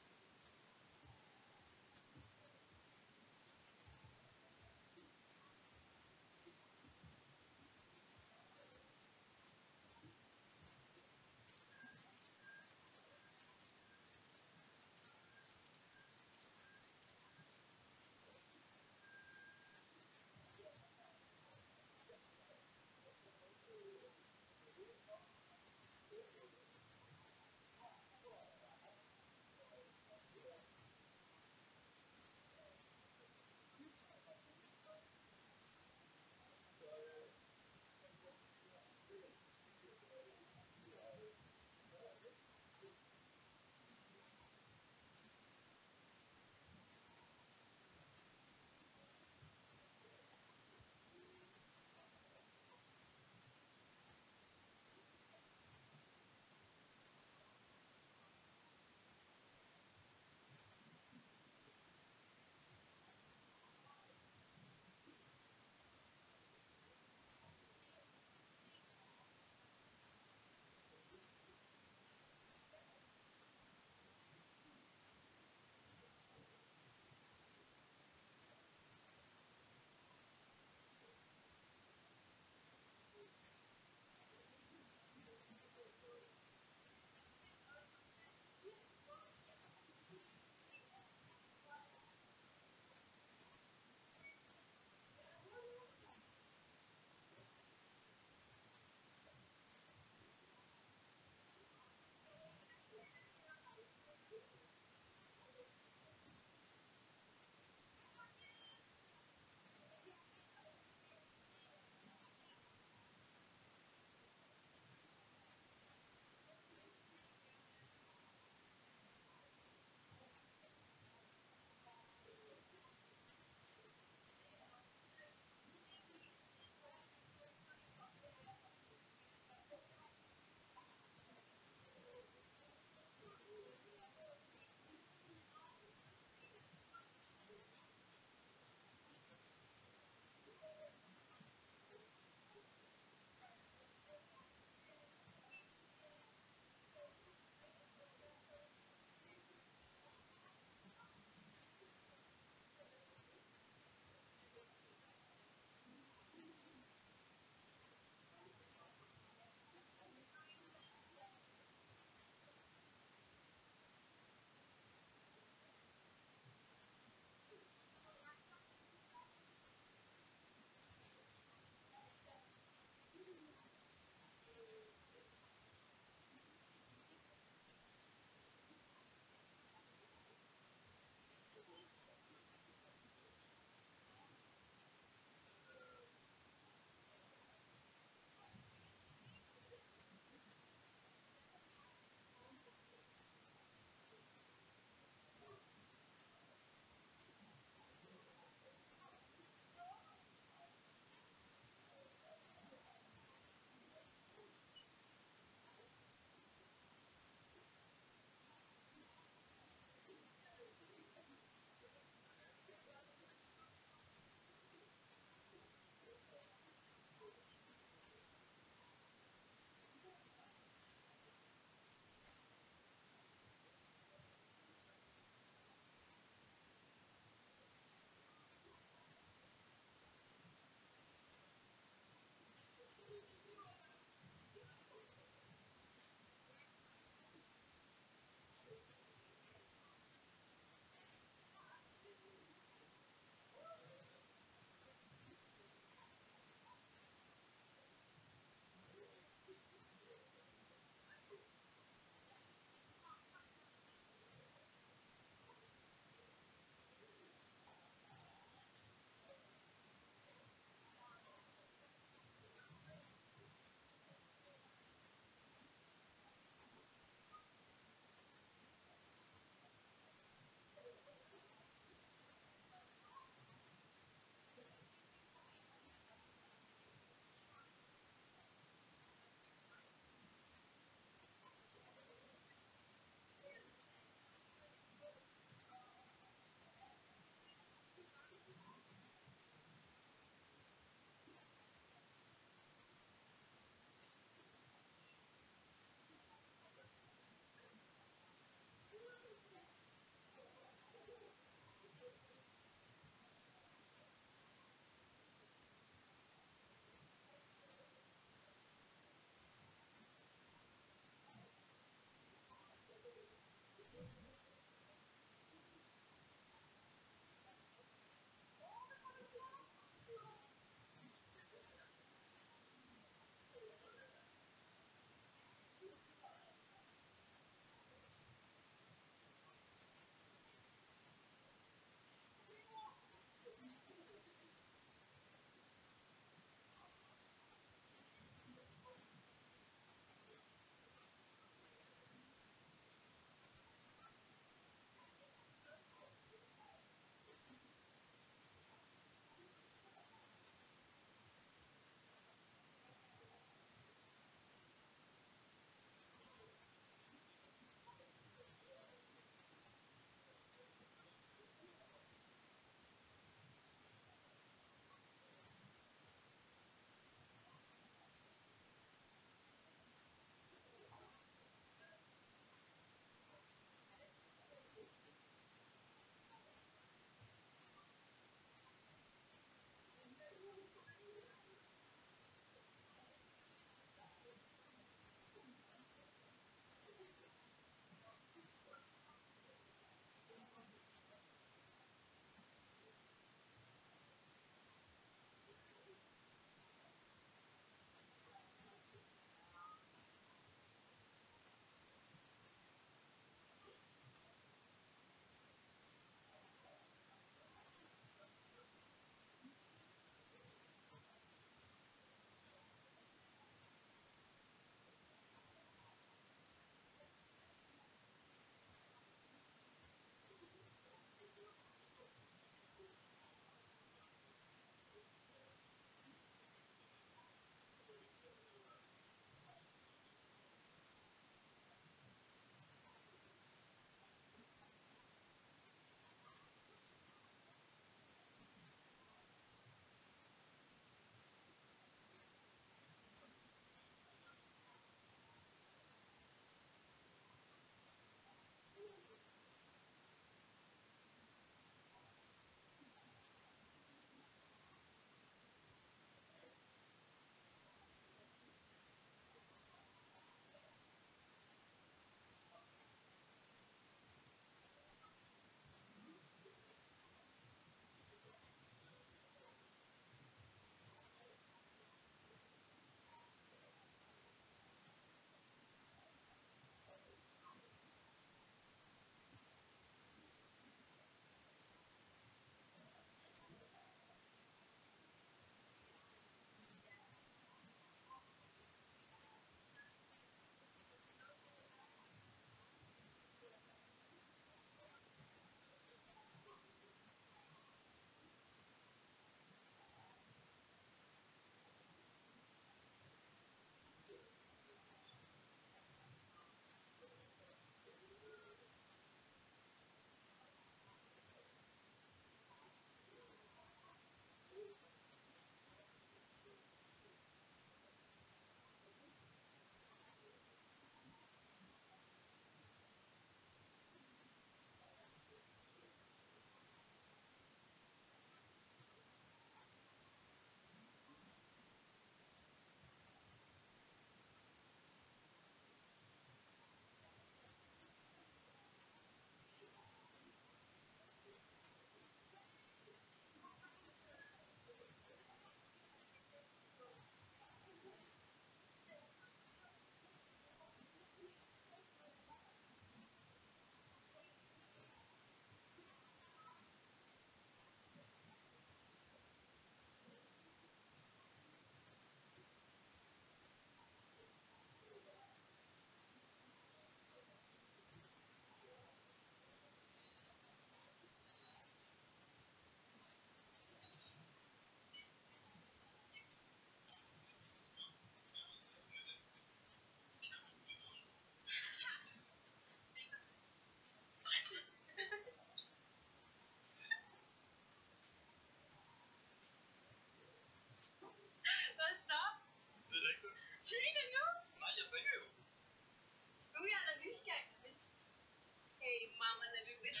det lykkedes.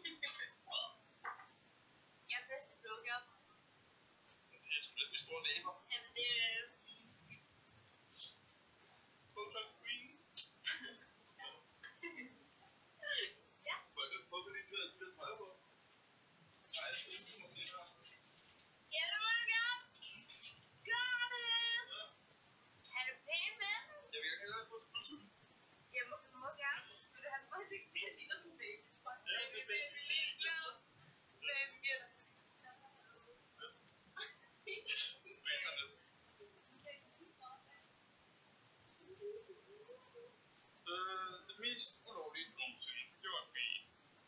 Jeg er bedst til blowjob. Det er sgu lidt med store læber. Jamen det er... Botox Queen. Ja. Må jeg godt prøve lige de der tøj på? Nej, jeg skal ikke måske her. Ja, det må du gerne. Gør det. Ja. Er du pæn med den? Jeg vil gerne have på Bluetooth. Jeg må, du må gerne. Vil du have den på? Det ligner sådan en baby. Ja, det er baby. Glad. Baby, gæld. Hvad er det? Øh, det mest ulovlige du nogensinde har gjort med en.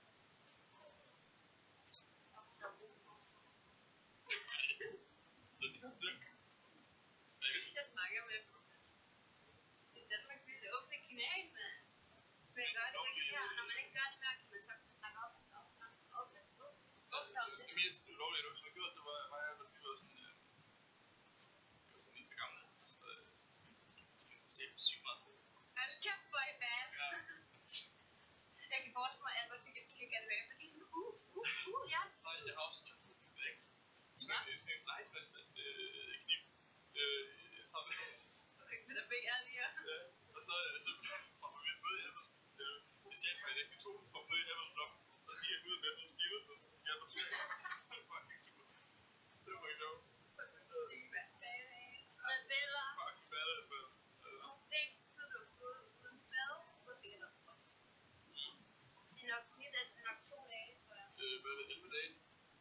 Det er det. Seriøst? Jeg snakker med det er Danmarks mest åbne kanal, mand. Men jeg gør det ikke her. Når man ikke gør det mere, kan man sagtens snakke op. Åbne. Åbne om det. Det mest ulovlige du nogensinde har gjort, det var, var jeg, det var sådan, øh, det var sådan lige så gammel. Så det er sygt meget spil. Hold kæft, hvor er I bad. Ja. Jeg kan forestille mig, at Albert fik et klik af det bagefter. De er sådan, uh, uh, uh, ja. Nej, jeg har også stået på en dæk. Sådan en sådan en legetristet øh, kniv. Øh, sådan. Men der beder jeg lige. Ja, og så, så hopper vi med i Albert. Øh, vi stjal mig i det, vi to hopper med i Albert op. Og så gik jeg ud med dem, og så gik jeg ud, og så gik jeg på tur. Det var fucking super. Det var ikke sjovt. Men bedre. Fucking bad, Albert. Det er ikke tid, du har gået uden bad. Hvor sikkert op. Det er nok lidt, at det er nok to dage, tror jeg. Øh, hvad er det, elleve dage?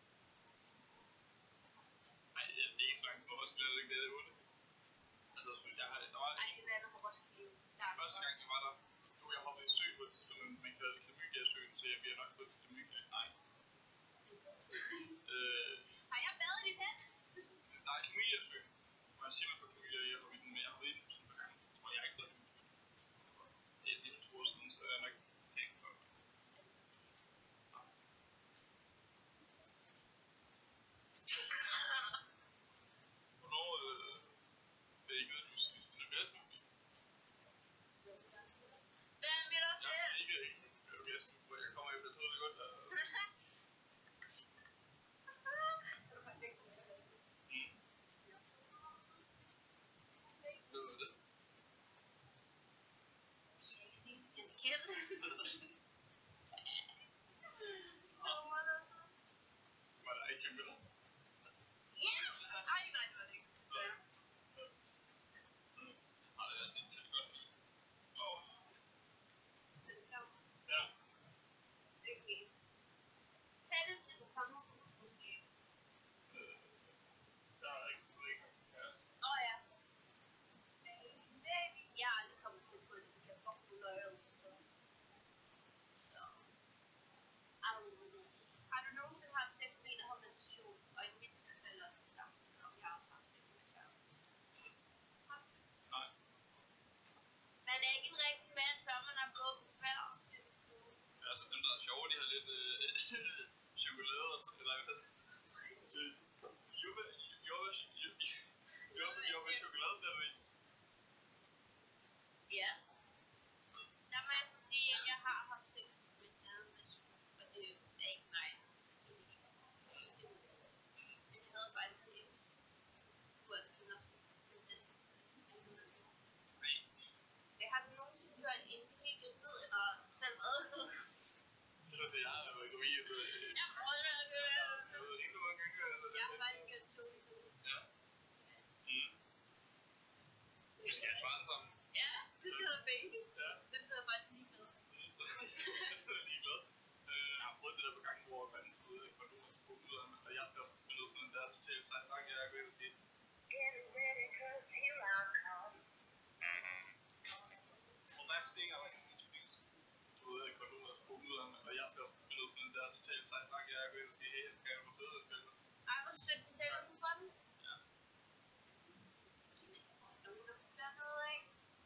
Ej, det er ikke så langt som Roskilde, er det ikke det, det er otte? Altså, jeg har, der var... Ej, det er noget på Roskilde. Første gang, jeg var der, jo, jeg hoppede i sø på et tidspunkt, man kalder det Klamydia-søen, så jeg bliver nok på Klamydia. Nej. øh, Har jeg badet i den? nej, Klamydia-søen. Og jeg siger mig på Klamydia, jeg har i den, men jeg har været i den sådan et par gange. Jeg tror, jeg har ikke været i den. Det er det, to år siden, så jeg er nok ikke for mig. Hvornår øh, vil jeg ikke vide, at du skal spille orgasme? Hvem vil du se? Jeg er ikke en orgasme, hvor jeg kommer efter to sekunder. Mm. Hvad var det? Jeg kan ikke sige det, men jeg kan. Dommer, der så. Var der ikke med dig? Ja! Ej, nej, det var det ikke. Desværre. Ej, det er sindssygt godt. Åh. Den er klar. Ja. Okay. Tættest til du kommer på måske. Øh, jeg er ikke så længe kæreste. Åh ja. Baby. Jeg er aldrig kommet til på det. Jeg er fucking loyal. Så. Så. Aldrig. Har du nogensinde haft sex med en, der har menstruation, og i mit tilfælde også det samme, om jeg også har haft sex med kæreste? Nej. Man er ikke en rigtig mand, før man har gået på tvær. Altså, dem der er sjove, de har lidt øh, chokolade og sådan noget. Jubbe, jubbe, jubbe, jubbe, jubbe, chokolade, der er vis. Ja. Der må jeg så sige, at jeg har haft sex med en anden person, og det er ikke mig. Men jeg havde faktisk en eks. Du er altså kvinder, som kontent. Jeg har du nogensinde gjort en helt gravid eller selv hvad? Det er det, jeg har været gravid. Jeg prøver at gøre det. Jeg ved ikke, hvor mange gange jeg Jeg har faktisk gjort to gravid. Ja. Mm. Vi skal have et barn sammen. Ja, det skal hedde baby. Ja. Den hedder faktisk ligeglad. Jeg er ligeglad. Jeg har prøvet det der på gangen, hvor man får ud af kondomer til udlandet, og jeg ser også billeder sådan en der totalt sejt lang, jeg er gået ind og sige, Get ready, cause here I come. well, last thing I like to introduce ud af kondomer til udlandet, og jeg ser også billeder sådan en der totalt sejt lang, jeg er gået ind og sige, hey, jeg skal have på fødder spiller. Ej, hvor sødt, betaler du for den? Ja. Nogen, der kunne gøre noget af.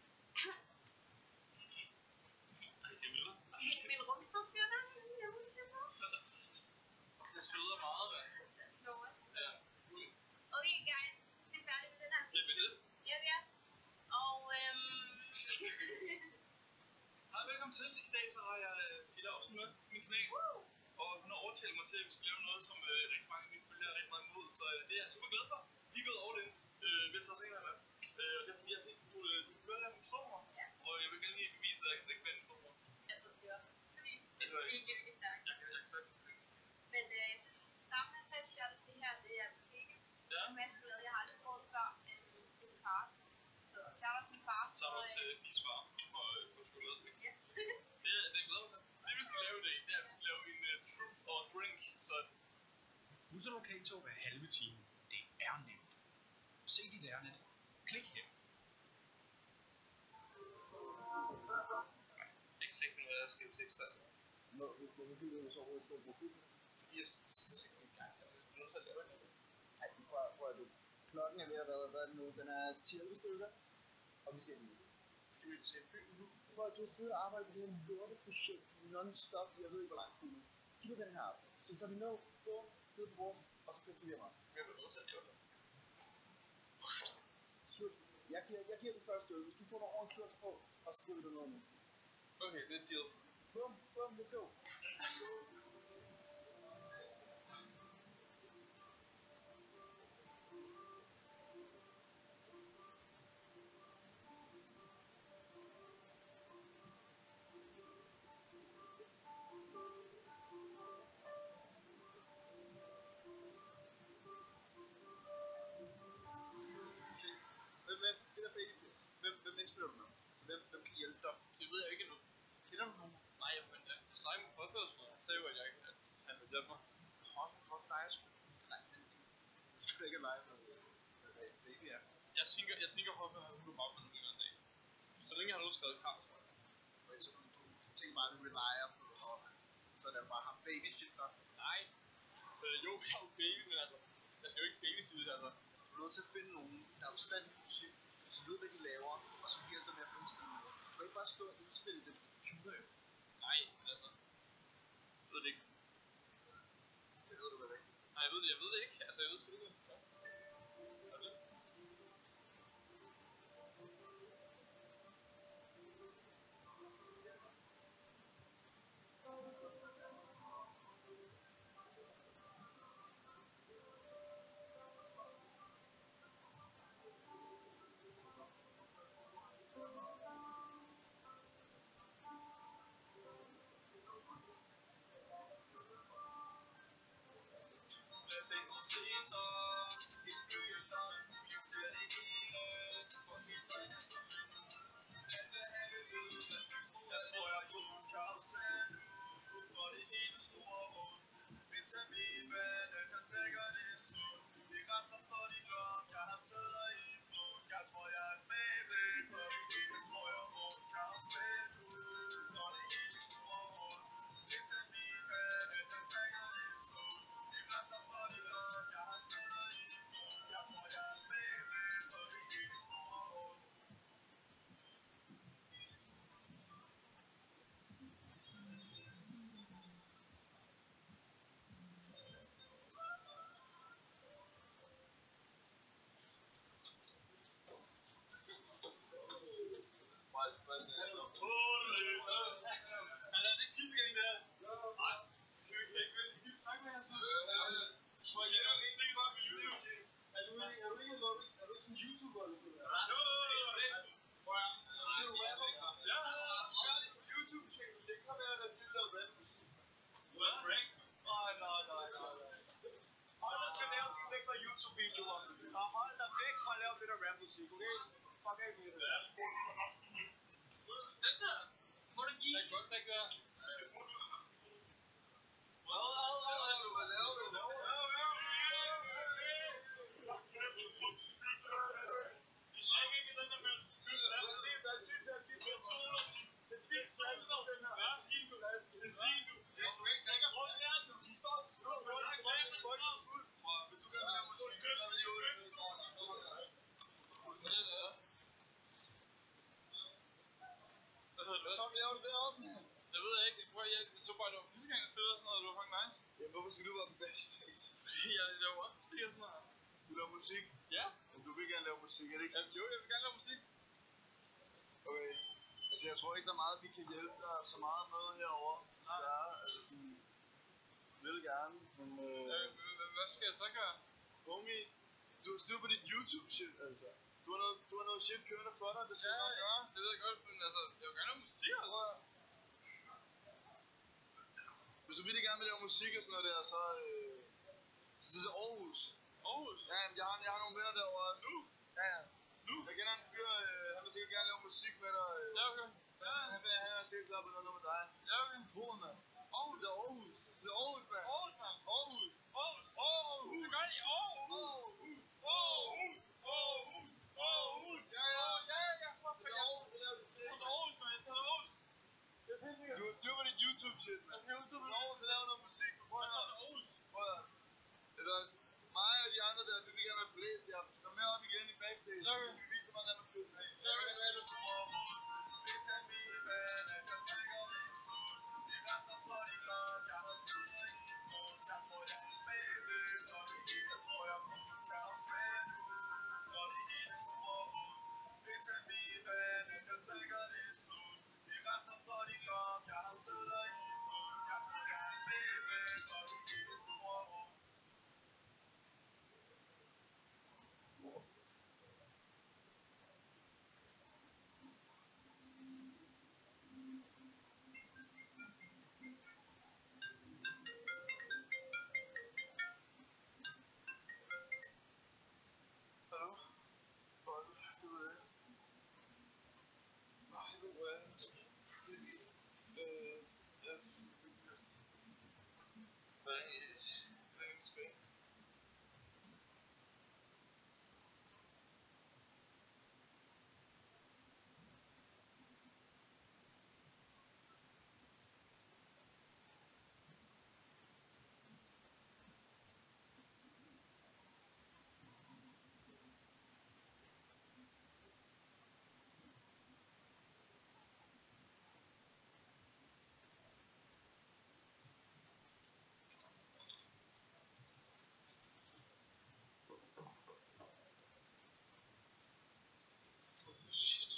Ej, det er vildt. Min rumsted siger det. Jeg synes, jeg må. Det sveder meget, hvad? Ja. Okay, guys. Se færdig med den her. Det er det. Ja, ja. Og øhm... Hej, velkommen til. I dag så har jeg Ida også med på min kanal. Og hun har overtalt mig til, at vi skal lave noget, som øh, rigtig mange af mine følgere er rigtig meget imod. Så øh, det er jeg super glad for. Vi er gået all in øh, ved at tage senere med. Øh, og det er fordi, jeg har set, at du, øh, du kunne høre min stormor. Ja. Og jeg vil gerne lige bevise, at jeg kan ikke være min stormor. Altså, det var fordi, det var er virkelig, virkelig stærkt. Jeg kan, jeg kan sagtens til det. Men øh, jeg synes, vi skal starte med at tage et shot. Det her, det er Botega. Ja. En masse blade, jeg har aldrig prøvet det før. En, en fars. Så shout out til min far. Så er der til Fis far for, for chokolade. Ja. Det er det, jeg glæder mig til. Det vi skal lave i dag, det er, at vi skal lave en uh, truth or drink. Så Husk at lokator hver halve time. Det er nemt. Se dit ærnet. Klik her. ikke se noget, jeg skal tekste af. Når vi gider jo så overhovedet sidde på tid. Fordi jeg skal se noget i gang. Altså, jeg er nødt til at lave noget. Ej, prøv, prøv at du. Klokken er ved at være, hvad er det nu? Den er ti elleve stykker. Og vi skal lige. Skal vi se byen nu? Prøv at du har siddet og arbejdet på det her lorteprojekt non-stop. Jeg ved ikke, hvor lang tid nu. Giv mig den her. Så tager vi ned, gå, ned på vores, og så festiverer mig. Jeg er nødt til at lave noget. Slut. Jeg giver, jeg giver den første øl. Hvis du får noget ordentligt klods på, og så skriver du noget nu. Okay, det er et deal. Bum, bum, let's go. Hvem, hvem, det er babyfisk. Hvem, hvem indspiller du med? Altså, hvem, hvem kan hjælpe dig? Det ved jeg ikke endnu. Kender du nogen? Nej, men jeg, jeg snakker med podcasten, han sagde jo, at, jeg, at han ville hjælpe mig. Hold for dig, sgu. Nej, det det skal ikke lege med, med baby er. Jeg tænker, jeg tænker på, at han kunne bare med en eller anden dag. Så længe han har udskrevet klar, tror jeg. Okay, så du, du tænker bare, at du relyer på Holland. Så der bare har babysitter. Nej. Øh, jo, jeg er jo baby, men altså, jeg skal jo ikke babysitte, altså. Du er nødt til at finde nogen, der er jo stand i musik, så ved, hvad de laver, og så hjælper dig med at få indspillet noget. Du kan ikke bare stå og indspille det på computer, jo. Nej, altså. Jeg ved det ikke. Det ved du vel ikke. Nej, jeg ved det, jeg ved det ikke. Altså, jeg ved sgu ikke. Ja. Jeg ved det. Jeg tror jeg på karusel nu, for det hele store rum. Vitaminvand, der drikker det sund. Det rester for dit lom, jeg har sædler i blod. Jeg tror jeg er baby, for det hele tror jeg på karusel nu, for det hele store rum. Vitaminvand, der drikker det sund. Det rester for dit lom, jeg har sædler i blod. Jeg tror jeg er baby, for det hele store rum. Hold dig væk fra at lave det der rap-musik, okay? Fuck af med det. Den der! Må du give? Det er godt, det gør. Hvad, hvad, hvad, hvad laver du? Hvad laver du? Jeg ved ikke, hvor jeg så bare, det var første gang, jeg spillede sådan noget, og det var fucking nice. Jamen, hvorfor skal du være på backstage? Jeg laver også musik og sådan noget. Du laver musik? Ja. Men du vil gerne lave musik, er det ikke Ja, jo, jeg vil gerne lave musik. Okay. Altså, jeg tror ikke, der er meget, vi kan hjælpe dig så meget med herovre. Desværre, altså sådan... Vil gerne, men øh... Øh, hvad skal jeg så gøre? Homie, du har styr på dit YouTube-shit, altså. Du har noget, du har noget shit kørende for dig, det skal Ja, du nok gøre. det ved jeg godt, men altså, jeg vil gerne have musik, altså. Prøv at... Hvis du virkelig gerne vil lave musik og sådan noget der, så... Øh... Så til Aarhus. Aarhus? Ja, jamen, jeg har, jeg har nogle venner derovre. Nu? Ja, ja. Nu? Jeg kender en fyr, øh, han vil sikkert gerne lave musik med dig. Øh. Ja, okay. Ja, han vil han er sikkert klar på noget med dig. Ja, okay. Tro mig, mand. Aarhus. Det er Aarhus. Det er Aarhus, mand. Aarhus, mand. Aarhus. Aarhus. Aarhus. Det gør de. Aarhus. Aarhus. Aarhus. Aarhus. Aarhus. Ja, ja. Ja, ja, ja. Fuck, Det er Aarhus, det laver de det slet. er Aarhus, mand. Det er Aarhus. Det er pisse Du har styr på dit YouTube-shit, mand. Jeg skal huske, Du er Aarhus, der laver noget musik. Prøv at Jeg tager høre. til Aarhus. Prøv at høre. Altså, mig og de andre der, vi vil gerne være blæst. Jeg kom med op igen i backstage. Ja, okay. Vi viser, hvordan man kører af. Ja, okay. Hallo? Rolf, det ved jeg ikke. Nej, det ved jeg ikke. Øh, ja. Hvad er det? Hvad er det tilbage? Shit.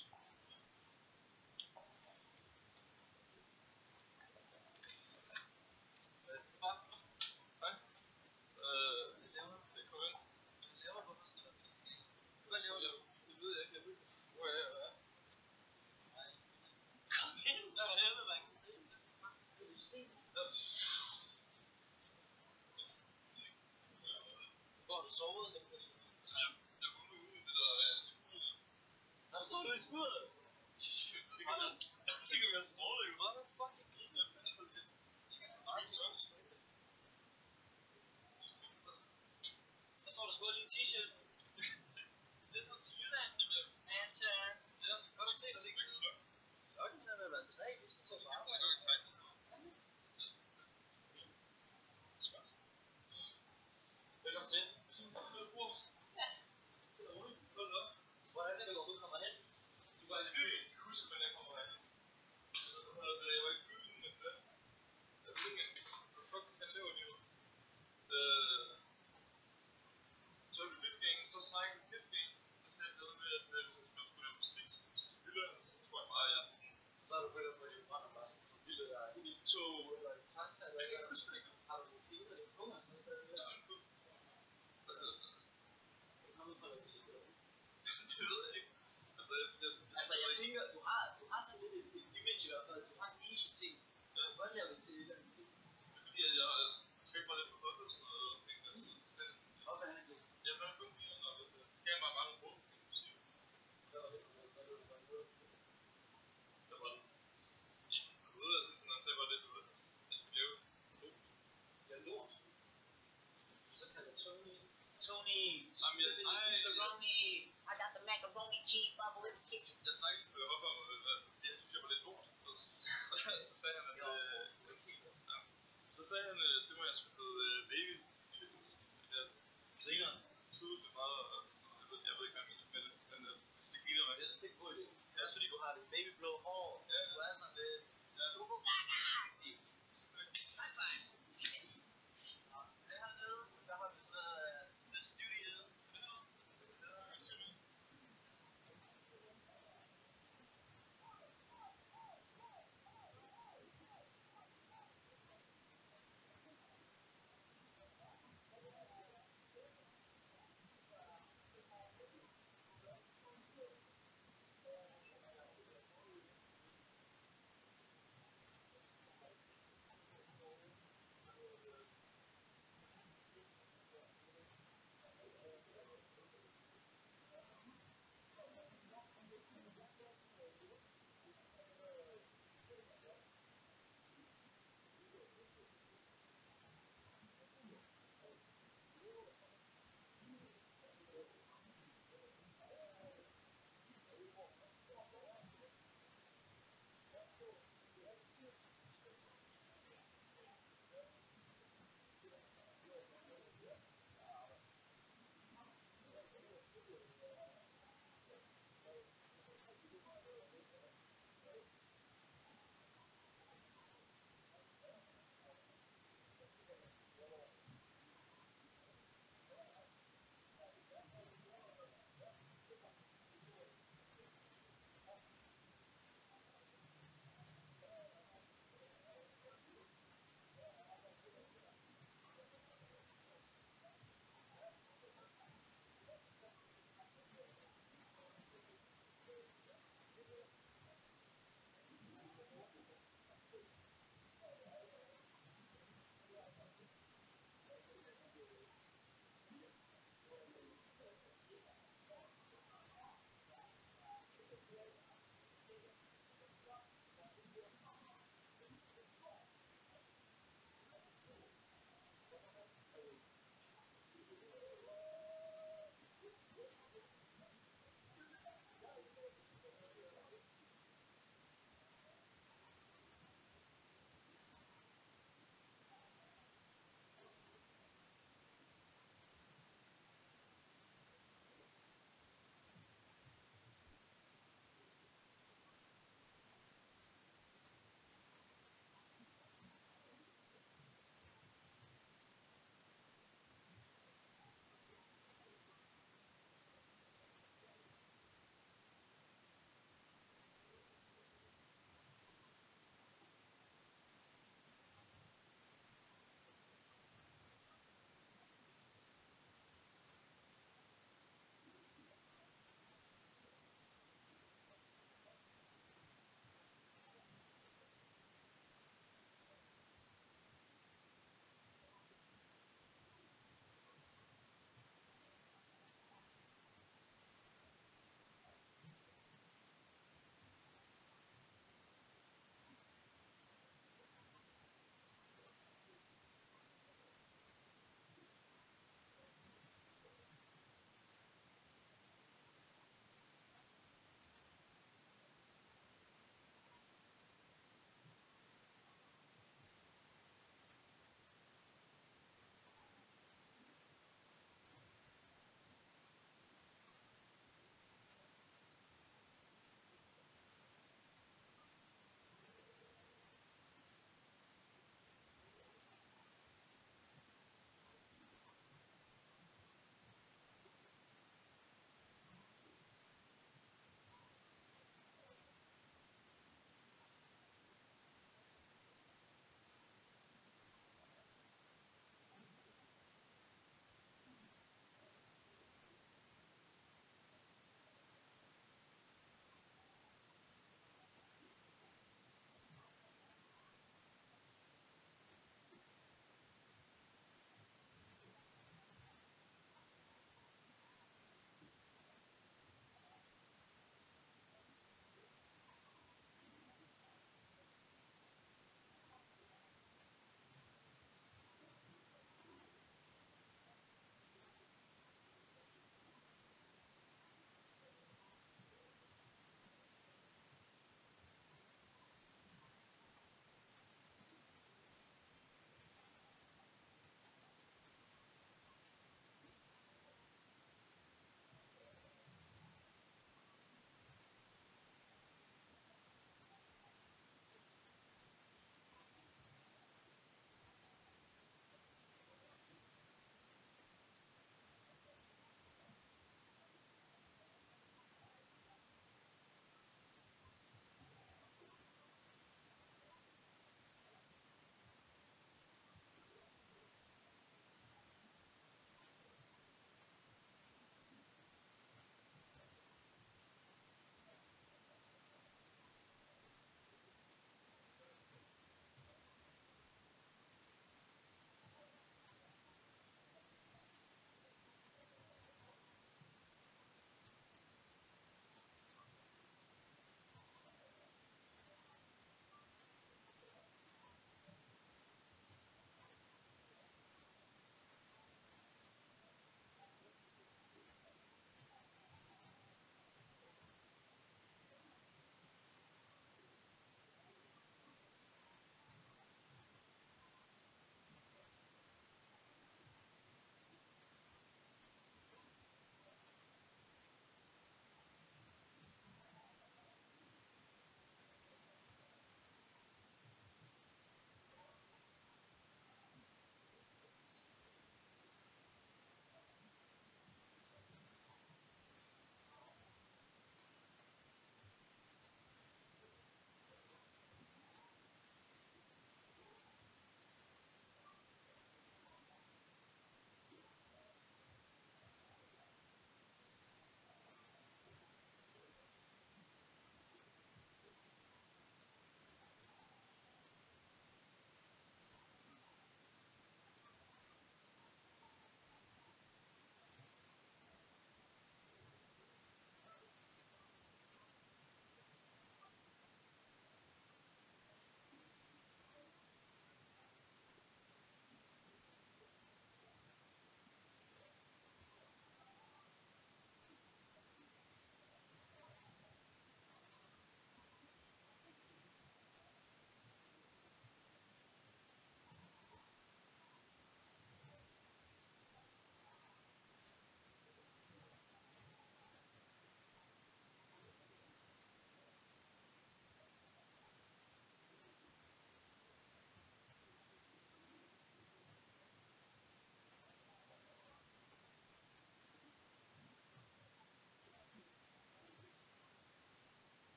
Hvad fuck? Hej. Øh, hvad laver du? Det kommer ind. Hvad laver du? Hvad laver du? Det ved jeg ikke, jeg ved ikke. Hvor er jeg? Hvad er jeg? Nej. Kom ind, hvad er det, man? Det er sten. Hvor har du sovet? Ja, jeg vågnede ude i det der øh, skud. Har du sovet i skuddet? Shit, det kan være det kan være sovet jo. Hvad fuck, jeg griner. Altså, det er meget størst. Så får du sgu lige en t-shirt. Det er noget til Jylland. Anton. Ja, har du set, at det ikke er klokken? Klokken er ved at være tre, vi skal tage på arbejde. Det er klokken tre. Velkommen til. Ja, det er roligt. Hold op. Hvordan er det, hvor du kommer hen? Du var i byen. Jeg kan huske, hvordan jeg kommer herhen. Jeg var i byen, men hvad? Jeg ved ikke engang, hvad fuck han laver lige nu. Øh... Så er vi fiskeringen, så snakker vi fiskeringen. Og så er det noget med, at hvis jeg skulle lave musik, så skulle jeg spille, og så tror jeg bare, at jeg så er du på den måde, at du brænder bare sådan en lille der i et tog, eller en taxa, eller jeg kan huske det ikke. Har du penge, eller en kunger, sådan noget stadig? Ja, en kunger. Hvad hedder det? Du kommer ud fra at musik, eller det ved jeg ikke. Altså, jeg, jeg, altså, jeg tænker, du har, du har sådan lidt et, et image i hvert fald, du har en niche-ting. Ja. Du kan godt lave det til et eller andet. Det er fordi, at jeg har tænkt mig lidt på højt og sådan noget, og penge og sådan noget til selv. Hvorfor er det det? Jeg vil kun blive noget, så skal jeg bare mange råd for musik. Hvad var det for noget? Hvad var det for noget? Der var, ja, jeg ved, at sådan, han sagde bare lidt, at jeg skulle lave lort. Ja, lort? Så kalder Tony. Tony, Jamen, jeg, ej, macaroni. I got the macaroni cheese bubble in the kitchen. Jeg snakker til mig, hvorfor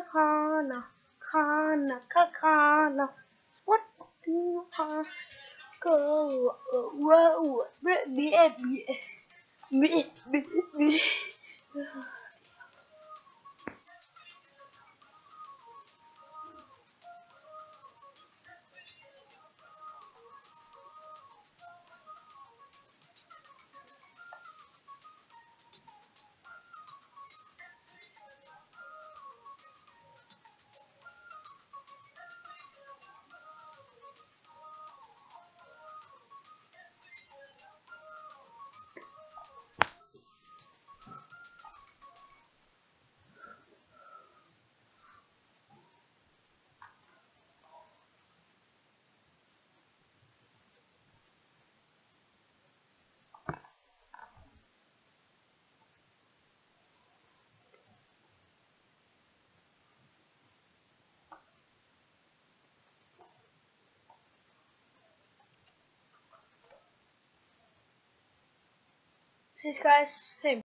Kana, Kana, Kakana. What do you want? Go, whoa, baby, baby, baby, baby. This guy's him.